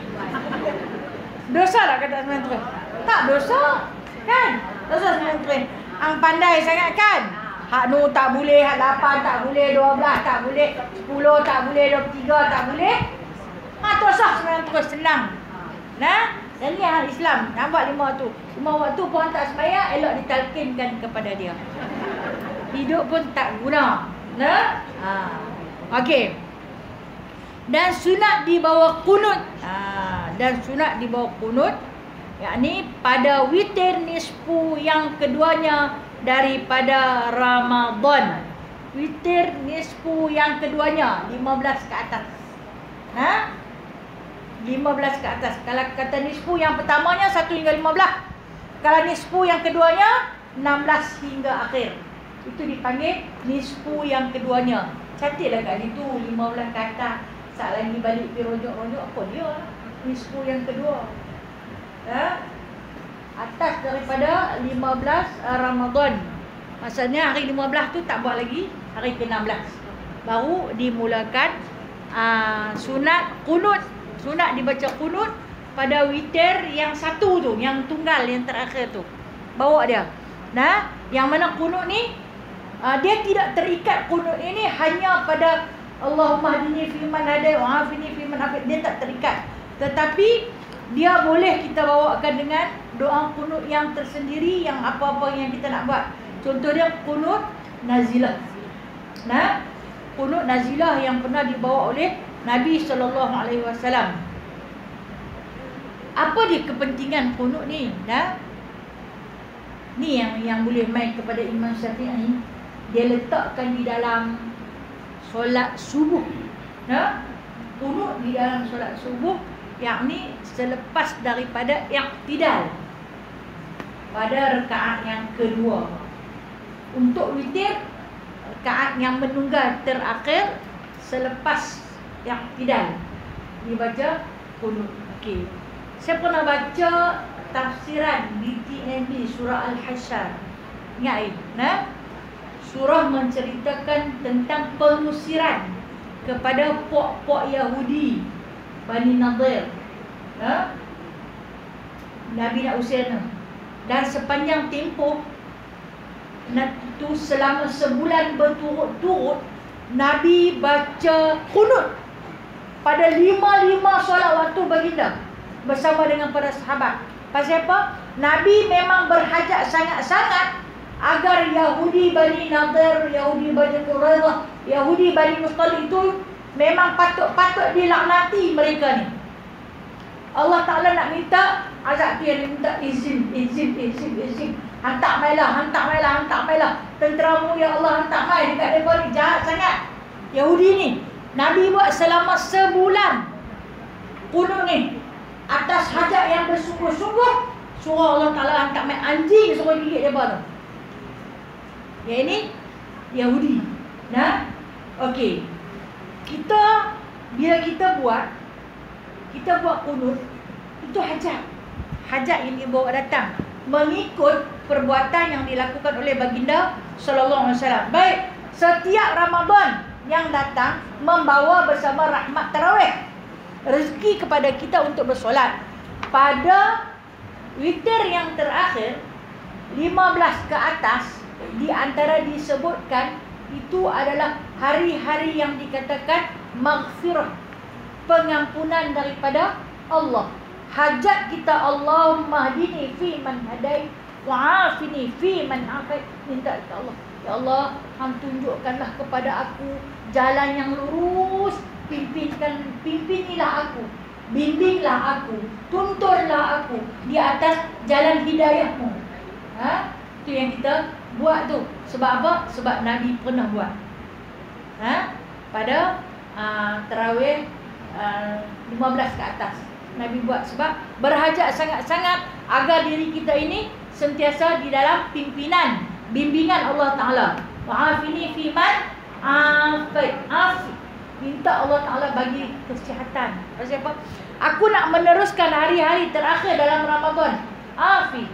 Dosa tak kata sembahyang terus? Tak dosa. Kan? Dosa sembahyang terus. Ang pandai sangat kan? Hak nu tak boleh, hak lapan tak boleh, dua belas tak boleh, sepuluh tak boleh, dua puluh tiga tak boleh. Ha, tak sah sembahyang terus, senang. Nah, dan ni hal Islam. Nampak lima waktu. Lima waktu pun tak sembahyang, elok ditalkinkan kepada dia. Hidup pun tak guna. Nah? Ha. Okey. Dan sunat di bawah kunut. Ha, dan sunat di bawah kunut, yakni pada witir nisfu yang keduanya daripada Ramadan. Witir nisfu yang keduanya, lima belas ke atas. Ha? lima belas ke atas. Kalau kata nisfu yang pertamanya satu hingga lima belas. Kalau nisfu yang keduanya enam belas hingga akhir. Itu dipanggil nisfu yang keduanya. Cantiklah kat situ lima belas ke atas. Saat lagi balik pergi rojok-rojok apa dia? Nisfu yang kedua. Ha? Atas daripada lima belas uh, Ramadan. Maksudnya hari lima belas tu tak buat lagi, hari ke enam belas baru dimulakan uh, sunat kunut. Sunat dibaca kunut pada witir yang satu tu, yang tunggal, yang terakhir tu. Bawa dia. Nah, yang mana kunut ni uh, dia tidak terikat. Kunut ini hanya pada Allahumma hdini fiman hadai wa afini fiman afid. Dia tak terikat. Tetapi dia boleh kita bawakan dengan doa kunut yang tersendiri, yang apa-apa yang kita nak buat. Contoh dia kunut nazilah. Nah, kunut nazilah yang pernah dibawa oleh Nabi sallallahu alaihi wasallam. Apa dia kepentingan kunut ni? Nah, ni yang yang boleh main kepada Imam Syafi'i. Dia letakkan di dalam solat subuh. Nah, kunut di dalam solat subuh, yakni selepas daripada i'tidal pada rakaat yang kedua. Untuk witir, rakaat yang menunggal terakhir selepas i'tidal dibaca kunut. Okey. Saya pernah baca tafsiran di T N B surah Al-Hasyr. Ingat eh? Nah, surah menceritakan tentang pengusiran kepada puak-puak Yahudi Bani Nadir. Ha? Nabi nak usir. Dan sepanjang tempoh itu selama sebulan berturut-turut Nabi baca kunut pada lima-lima solat waktu baginda bersama dengan para sahabat. Pasal apa? Nabi memang berhajat sangat-sangat agar Yahudi Bani Nadir, Yahudi Bani Quraidah, Yahudi Bani Muttalib itu memang patut-patut dilaknati mereka ni. Allah Ta'ala nak minta azab dia, dia minta izin, izin, izin, izin. Hantar mailah, hantar mailah, hantar mailah. Tenteramu ya Allah hantar mai dekat mereka ni. Jahat sangat Yahudi ni. Nabi buat selama sebulan kunut ni atas hajat yang bersungguh-sungguh. Surah Allah Ta'ala hantar mai anjing suruh gigit mereka tu. Yang ini Yahudi. Nah, okey. Kita bila kita buat kita buat kunut itu hajat. Hajat yang dibawa datang mengikut perbuatan yang dilakukan oleh baginda sallallahu alaihi wasallam. Baik, setiap Ramadan yang datang membawa bersama rahmat tarawih, rezeki kepada kita untuk bersolat. Pada witir yang terakhir lima belas ke atas, di antara disebutkan itu adalah hari-hari yang dikatakan maghfirah, pengampunan daripada Allah. Hajat kita Allahumma hdini fi man hadai wa afini fi man afait. Minta kepada Allah, ya Allah, Hang tunjukkanlah kepada aku jalan yang lurus, pimpinkan pimpinilah aku bimbinglah aku, tuntunlah aku di atas jalan hidayahmu. Ha? Itu yang kita buat tu. Sebab apa? Sebab Nabi pernah buat. Ha? Pada uh, tarawih uh, lima belas ke atas Nabi buat, sebab berhajat sangat-sangat agar diri kita ini sentiasa di dalam pimpinan, bimbingan Allah Ta'ala. Wa'afini fiman afid. Afi. Minta Allah Ta'ala bagi kesihatan. Pasal apa? Aku nak meneruskan hari-hari terakhir dalam Ramadan. Afi.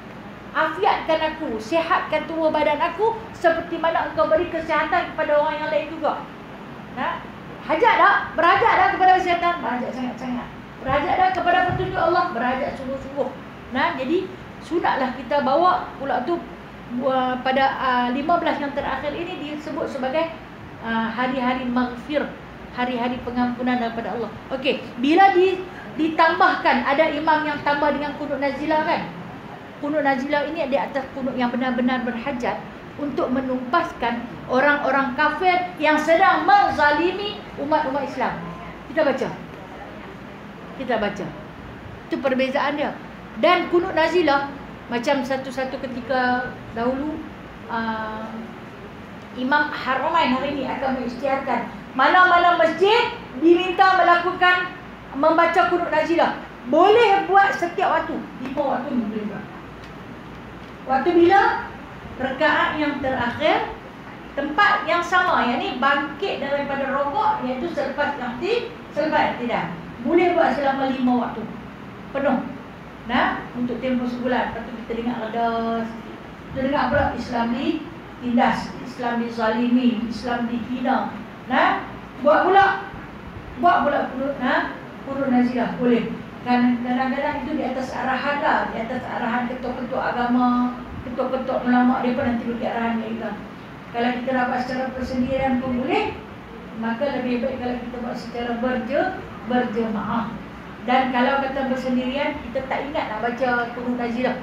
Afiatkan aku, sihatkan tubuh badan aku seperti mana engkau beri kesihatan kepada orang yang lain juga. Nah, hajat tak? Berhajat tak kepada kesihatan? Berhajat sangat-sangat. Berhajat tak kepada petunjuk Allah? Berhajat sungguh-sungguh. Nah, jadi sudahlah kita bawa pula tu uh, pada uh, lima belas yang terakhir ini disebut sebagai uh, hari-hari maghfir, hari-hari pengampunan daripada Allah. Okey, bila di, ditambahkan ada imam yang tambah dengan kunut nazilah kan? Kunut nazilah ini di atas kunut yang benar-benar berhajat untuk menumpaskan orang-orang kafir yang sedang menzalimi umat-umat Islam. Kita baca. Kita baca. Itu perbezaan dia. Dan kunut nazilah macam satu-satu ketika dahulu uh, Imam Haramain hari ini akan mengisytiharkan mana-mana masjid diminta melakukan membaca kunut nazilah. Boleh buat setiap waktu. Lima waktu ni boleh buat. Waktu bila? Rakaat yang terakhir, tempat yang sama, yang ni bangkit daripada rokok, iaitu selepas ikhti, selepas tidak. Boleh buat selama lima waktu penuh. Nah, untuk tempoh sebulan. Lepas tu kita dengar reda sikit. Kita dengar pula Islam ditindas, Islam dizalimi, Islam dihina. Nah, buat pula. Buat pula kunut, nah, kunut nazilah boleh. Dan kadang-kadang itu di atas arahan lah, di atas arahan ketua-ketua agama, ketua-ketua ulama, dia pun nanti bagi arahan mereka. Kalau kita nak buat secara persendirian pun boleh, maka lebih baik kalau kita buat secara berje, berjemaah. Dan kalau kata bersendirian, kita tak ingat nak baca kunut nazilah.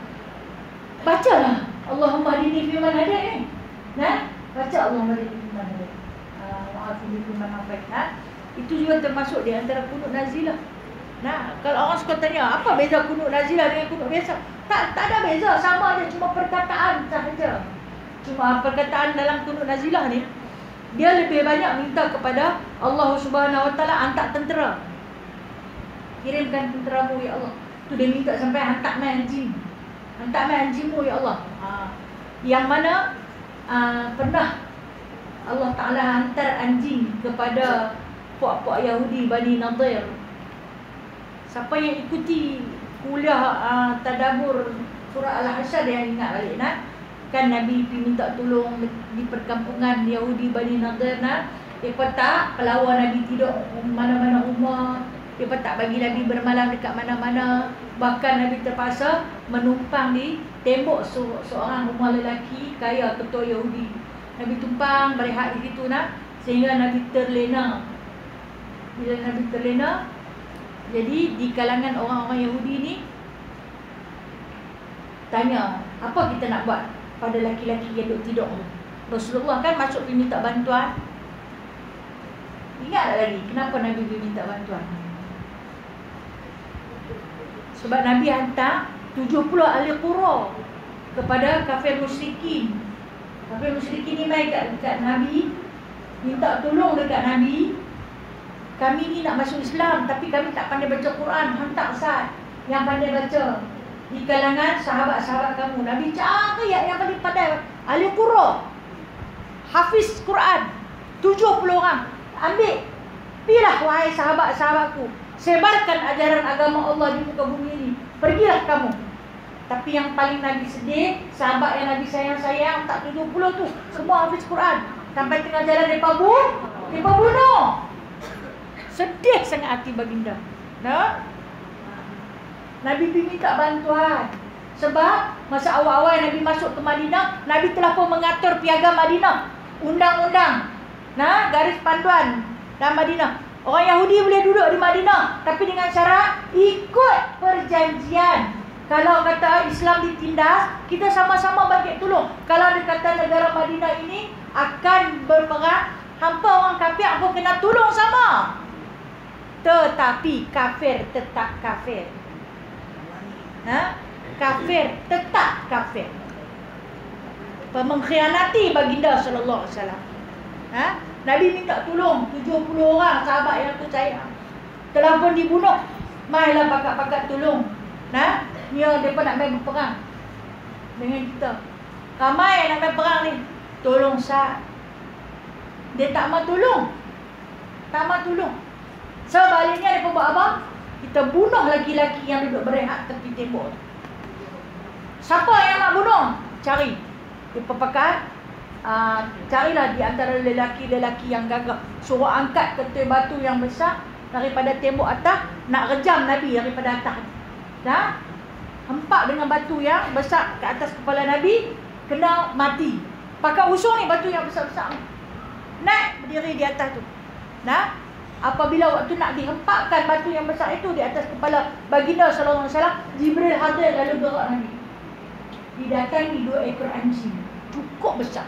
Bacalah Allahumma hadini fiman hadait ni. Nah, baca Allahumma hadini fiman hadait. Ah, wa'afini fiman afait. Nah, itu juga termasuk di antara kunut nazilah. Nah, kalau orang suka tanya, apa beza kunut nazilah dengan kunut biasa? Tak, tak ada beza, sama aja, cuma perkataan sahaja. Cuma perkataan dalam kunut nazilah ni, dia lebih banyak minta kepada Allah Subhanahu Wa Taala hantar tentera. Kirimkan tenteramu ya Allah. Tu dia minta sampai hantar main anjing. Hantar main anjingmu ya Allah. Ha. Yang mana uh, pernah Allah Ta'ala hantar anjing kepada puak-puak Yahudi Bani Nadir. Siapa yang ikuti kuliah uh, tadabbur surah Al-Hasyr yang ingat balik nak, kan Nabi pergi minta tolong di perkampungan Yahudi Bani Nadir nak. Dia tak pelawan Nabi tidur mana-mana rumah. Dia tak bagi Nabi bermalam dekat mana-mana. Bahkan Nabi terpaksa menumpang di tembok seorang rumah lelaki kaya ketua Yahudi. Nabi tumpang berehat di situ nak, sehingga Nabi terlena. Bila Nabi terlena, jadi di kalangan orang-orang Yahudi ni tanya, apa kita nak buat pada lelaki-lelaki yang duduk tidur tu? Rasulullah kan masuk pergi minta bantuan. Ingat tak lagi kenapa Nabi pergi minta bantuan? Sebab Nabi hantar tujuh puluh ahli qura kepada kafir musyrikin. Kafir musyrikin ni mai kat, kat Nabi, minta tolong dekat Nabi. Kami ni nak masuk Islam tapi kami tak pandai baca Quran. Hantar Sa'ad yang pandai baca di kalangan sahabat-sahabat kamu. Nabi cari yang paling pandai, ahli qura, hafiz Quran, tujuh puluh orang. Ambil, pilah wahai sahabat-sahabatku, sebarkan ajaran agama Allah di muka bumi ini. Pergilah kamu. Tapi yang paling Nabi sedih, sahabat yang Nabi sayang-sayang, tak tujuh puluh tu, semua hafiz Quran. Sampai tengah jalan mereka bunuh, mereka bunuh. Sedih sangat hati baginda. Nah, Nabi pergi minta bantuan. Sebab masa awal-awal Nabi masuk ke Madinah, Nabi telah pun mengatur piagam Madinah, undang-undang, nah, garis panduan dalam Madinah. Orang Yahudi boleh duduk di Madinah, tapi dengan syarat ikut perjanjian. Kalau kata Islam ditindas, kita sama-sama bagi tolong. Kalau dia kata negara Madinah ini akan berperang, hampa orang kafir pun kena tolong sama. tetapi kafir tetap kafir. Ha? Kafir tetap kafir. Mengkhianati baginda sallallahu alaihi wasallam. Ha? Nabi minta tolong tujuh puluh orang sahabat yang aku sayang. Telah pun dibunuh. Mailah pakat-pakat tolong. Nah, dia depa nak main berperang dengan kita. Ramai yang nak main perang ni. Tolong Sa'ad. Dia tak mau tolong. Tak mau tolong. Sebaliknya depa buat apa? Kita bunuh laki-laki yang duduk berehat tepi tembok. Siapa yang nak bunuh? Cari. Depa pakat uh, carilah di antara lelaki-lelaki yang gagah. Suruh angkat ketul batu yang besar daripada tembok atas, nak rejam Nabi daripada atas. Dah? Hempak dengan batu yang besar ke atas kepala Nabi, kena mati. Pakai usung ni batu yang besar-besar ni. Naik berdiri di atas tu. Nah, apabila waktu nak dihempakkan batu yang besar itu di atas kepala baginda sallallahu alaihi wasallam, Jibril hadir lalu gerak Nabi. Didatangi dua ekor anjing. Cukup besar.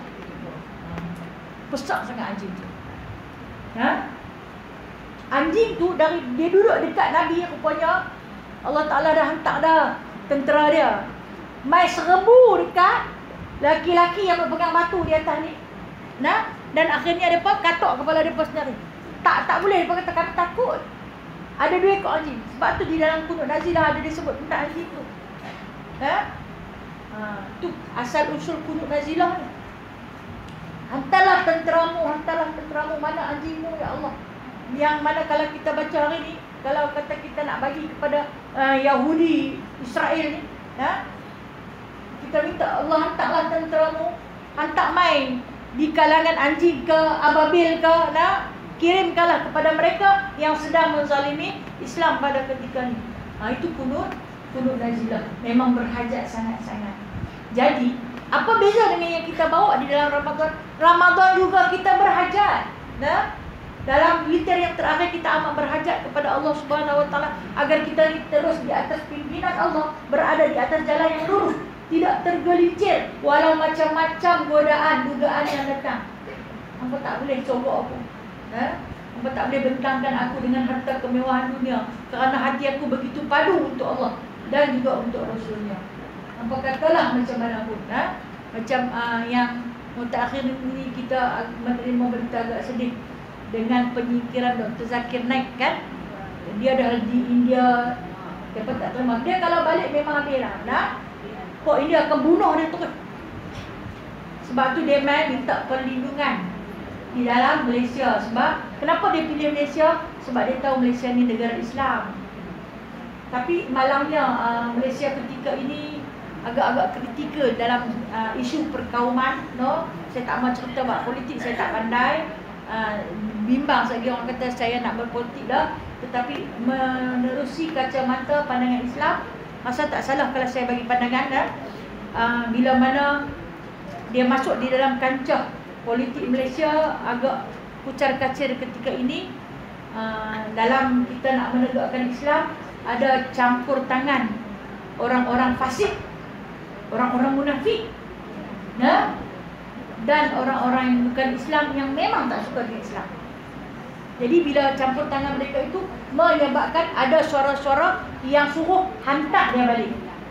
Besar sangat anjing tu. Ha? Anjing tu dari dia duduk dekat Nabi, rupanya Allah Ta'ala dah hantar dah tentera dia. Mai serbu dekat laki-laki yang berpegang batu di atas ni. Nah, dan akhirnya depa katok kepala depa sendiri. Tak tak boleh depa kata kami takut. Ada dua ekor anjing. Sebab tu di dalam kunut nazilah ada disebut tentang anjing tu. Ha? Ha, tu asal usul kunut nazilah ni. Hantarlah tenteramu, hantarlah tenteramu, mana anjingmu ya Allah. Yang mana kalau kita baca hari ni, kalau kata kita nak bagi kepada uh, Yahudi Israel ni, ha? Kita minta Allah hantarlah tenteramu, hantar main di kalangan anjing ke ababil ke, nah, kirimkanlah kepada mereka yang sedang menzalimi Islam pada ketika ni. Ha, itu kunut kunut nazilah. Memang berhajat sangat-sangat. Jadi, apa beza dengan yang kita bawa di dalam Ramadan? Ramadan juga kita berhajat. Nah, dalam witir yang terakhir kita amat berhajat kepada Allah Subhanahu Wa Taala agar kita terus di atas pimpinan Allah, berada di atas jalan yang lurus, tidak tergelincir walau macam-macam godaan, dugaan yang datang. Hampa tak boleh cogok aku. Ha? Hampa tak boleh bentangkan aku dengan harta kemewahan dunia, kerana hati aku begitu padu untuk Allah dan juga untuk Rasulnya. Hampa katalah macam mana pun, ha? Macam uh, yang mutakhir ini kita menerima berita agak sedih dengan penyingkiran Doktor Zakir Naik, kan? Dia dah di India, siapa tak terima. Dia kalau balik memang habis lah, nah? Kok India akan bunuh dia terus. Sebab tu dia main minta perlindungan di dalam Malaysia. Sebab kenapa dia pilih Malaysia? Sebab dia tahu Malaysia ni negara Islam. Tapi malangnya uh, Malaysia ketika ini agak-agak kritikal dalam uh, isu perkauman, no? Saya tak mahu cerita buat politik, saya tak pandai. Uh, bimbang lagi orang kata saya nak berpolitik dah, tetapi menerusi kacamata pandangan Islam, masa tak salah kalau saya bagi pandangan dah. Uh, bila mana dia masuk di dalam kancah politik Malaysia agak kucar kacir ketika ini, uh, dalam kita nak menegakkan Islam ada campur tangan orang-orang fasik, orang-orang munafik, nah, dan orang-orang yang bukan Islam yang memang tak suka dengan Islam. Jadi bila campur tangan mereka itu menyebabkan ada suara-suara yang suruh hantar dia balik.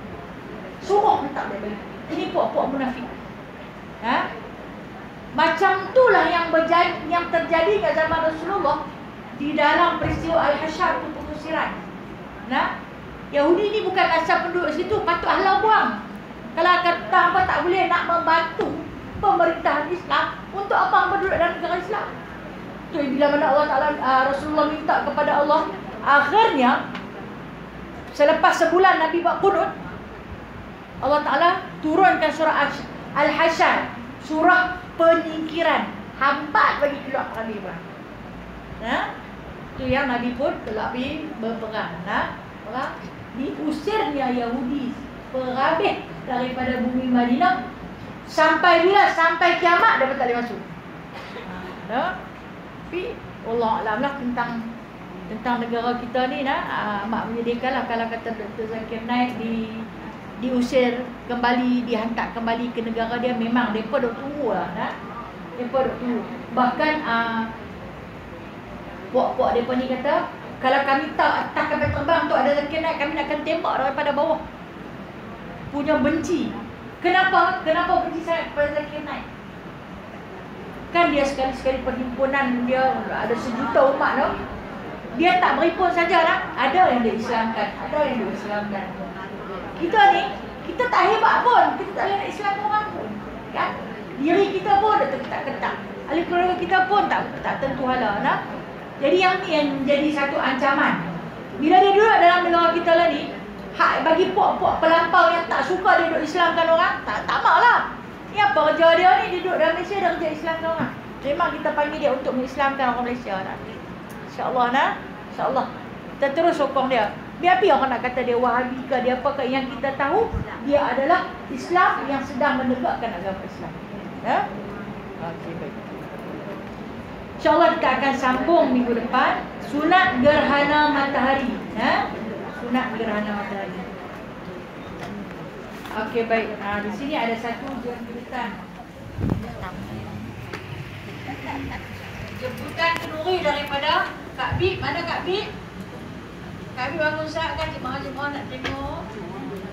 Suruh hantar dia balik. Ini puak-puak munafik. Ha? Macam itulah yang berjadi, yang terjadi kat zaman Rasulullah di dalam peristiwa Al-Hasyar itu pengusiran. Nah, Yahudi ni bukan asal penduduk situ, patut halau buang. Kalau kata apa tak boleh nak membantu pemerintahan Islam, untuk apa hamba duduk dalam negara Islam? Tu bila mana Allah Ta'ala, uh, Rasulullah minta kepada Allah, akhirnya selepas sebulan Nabi buat qunut, Allah Ta'ala turunkan surah Al-Hasyar, surah penyingkiran, hambat bagi keluar Nabi perang. Nah, tu yang Nabi pun telah pergi berperang. Nah, orang diusirnya Yahudi perhabis daripada bumi Madinah. Sampai bila? Sampai kiamat dia tak boleh masuk. Ha, tapi Allah Alam lah tentang tentang negara kita ni, nah, amat menyedihkanlah kalau kata Doktor Zakir Naik di diusir kembali, dihantar kembali ke negara dia. Memang mereka duk tunggu lah, nah. Mereka duk tunggu. Bahkan uh, puak-puak mereka ni kata Kalau kami tak atas kapal terbang tu ada lelaki naik, kami nak akan tembak daripada bawah. Punya benci. Kenapa? Kenapa benci sangat kepada lelaki naik? Kan dia sekali-sekali perhimpunan, dia ada sejuta umat tu. Dia tak berhimpun saja lah. Ada yang dia Islamkan, ada yang dia Islamkan. Kita ni, kita tak hebat pun. Kita tak boleh nak Islam orang pun. Kan? Diri kita pun dah ketak-ketak. Ahli keluarga kita pun tak tak tentu hala. Nah? Jadi yang ni yang menjadi satu ancaman. Bila dia duduk dalam negara kita lah ni, hak bagi puak-puak pelampau yang tak suka dia duduk Islamkan orang, tak tak maklah. Ni apa kerja dia ni? Dia duduk dalam Malaysia, dia kerja Islamkan orang. Memang kita panggil dia untuk mengislamkan orang Malaysia. Nah? InsyaAllah nah. InsyaAllah. Kita terus sokong dia. Biar apa orang nak kata dia Wahabi ke dia apa ke, yang kita tahu dia adalah Islam yang sedang menegakkan agama Islam. Ya? Okey, baik. InsyaAllah kita akan sambung minggu depan sunat gerhana matahari. Ya? Sunat gerhana matahari. Okey, baik. Ha, di sini ada satu jemputan. Jemputan kenduri daripada Kak Bib. Mana Kak Bib? Kak Bib bangun sahak kan jemaah-jemaah nak tengok.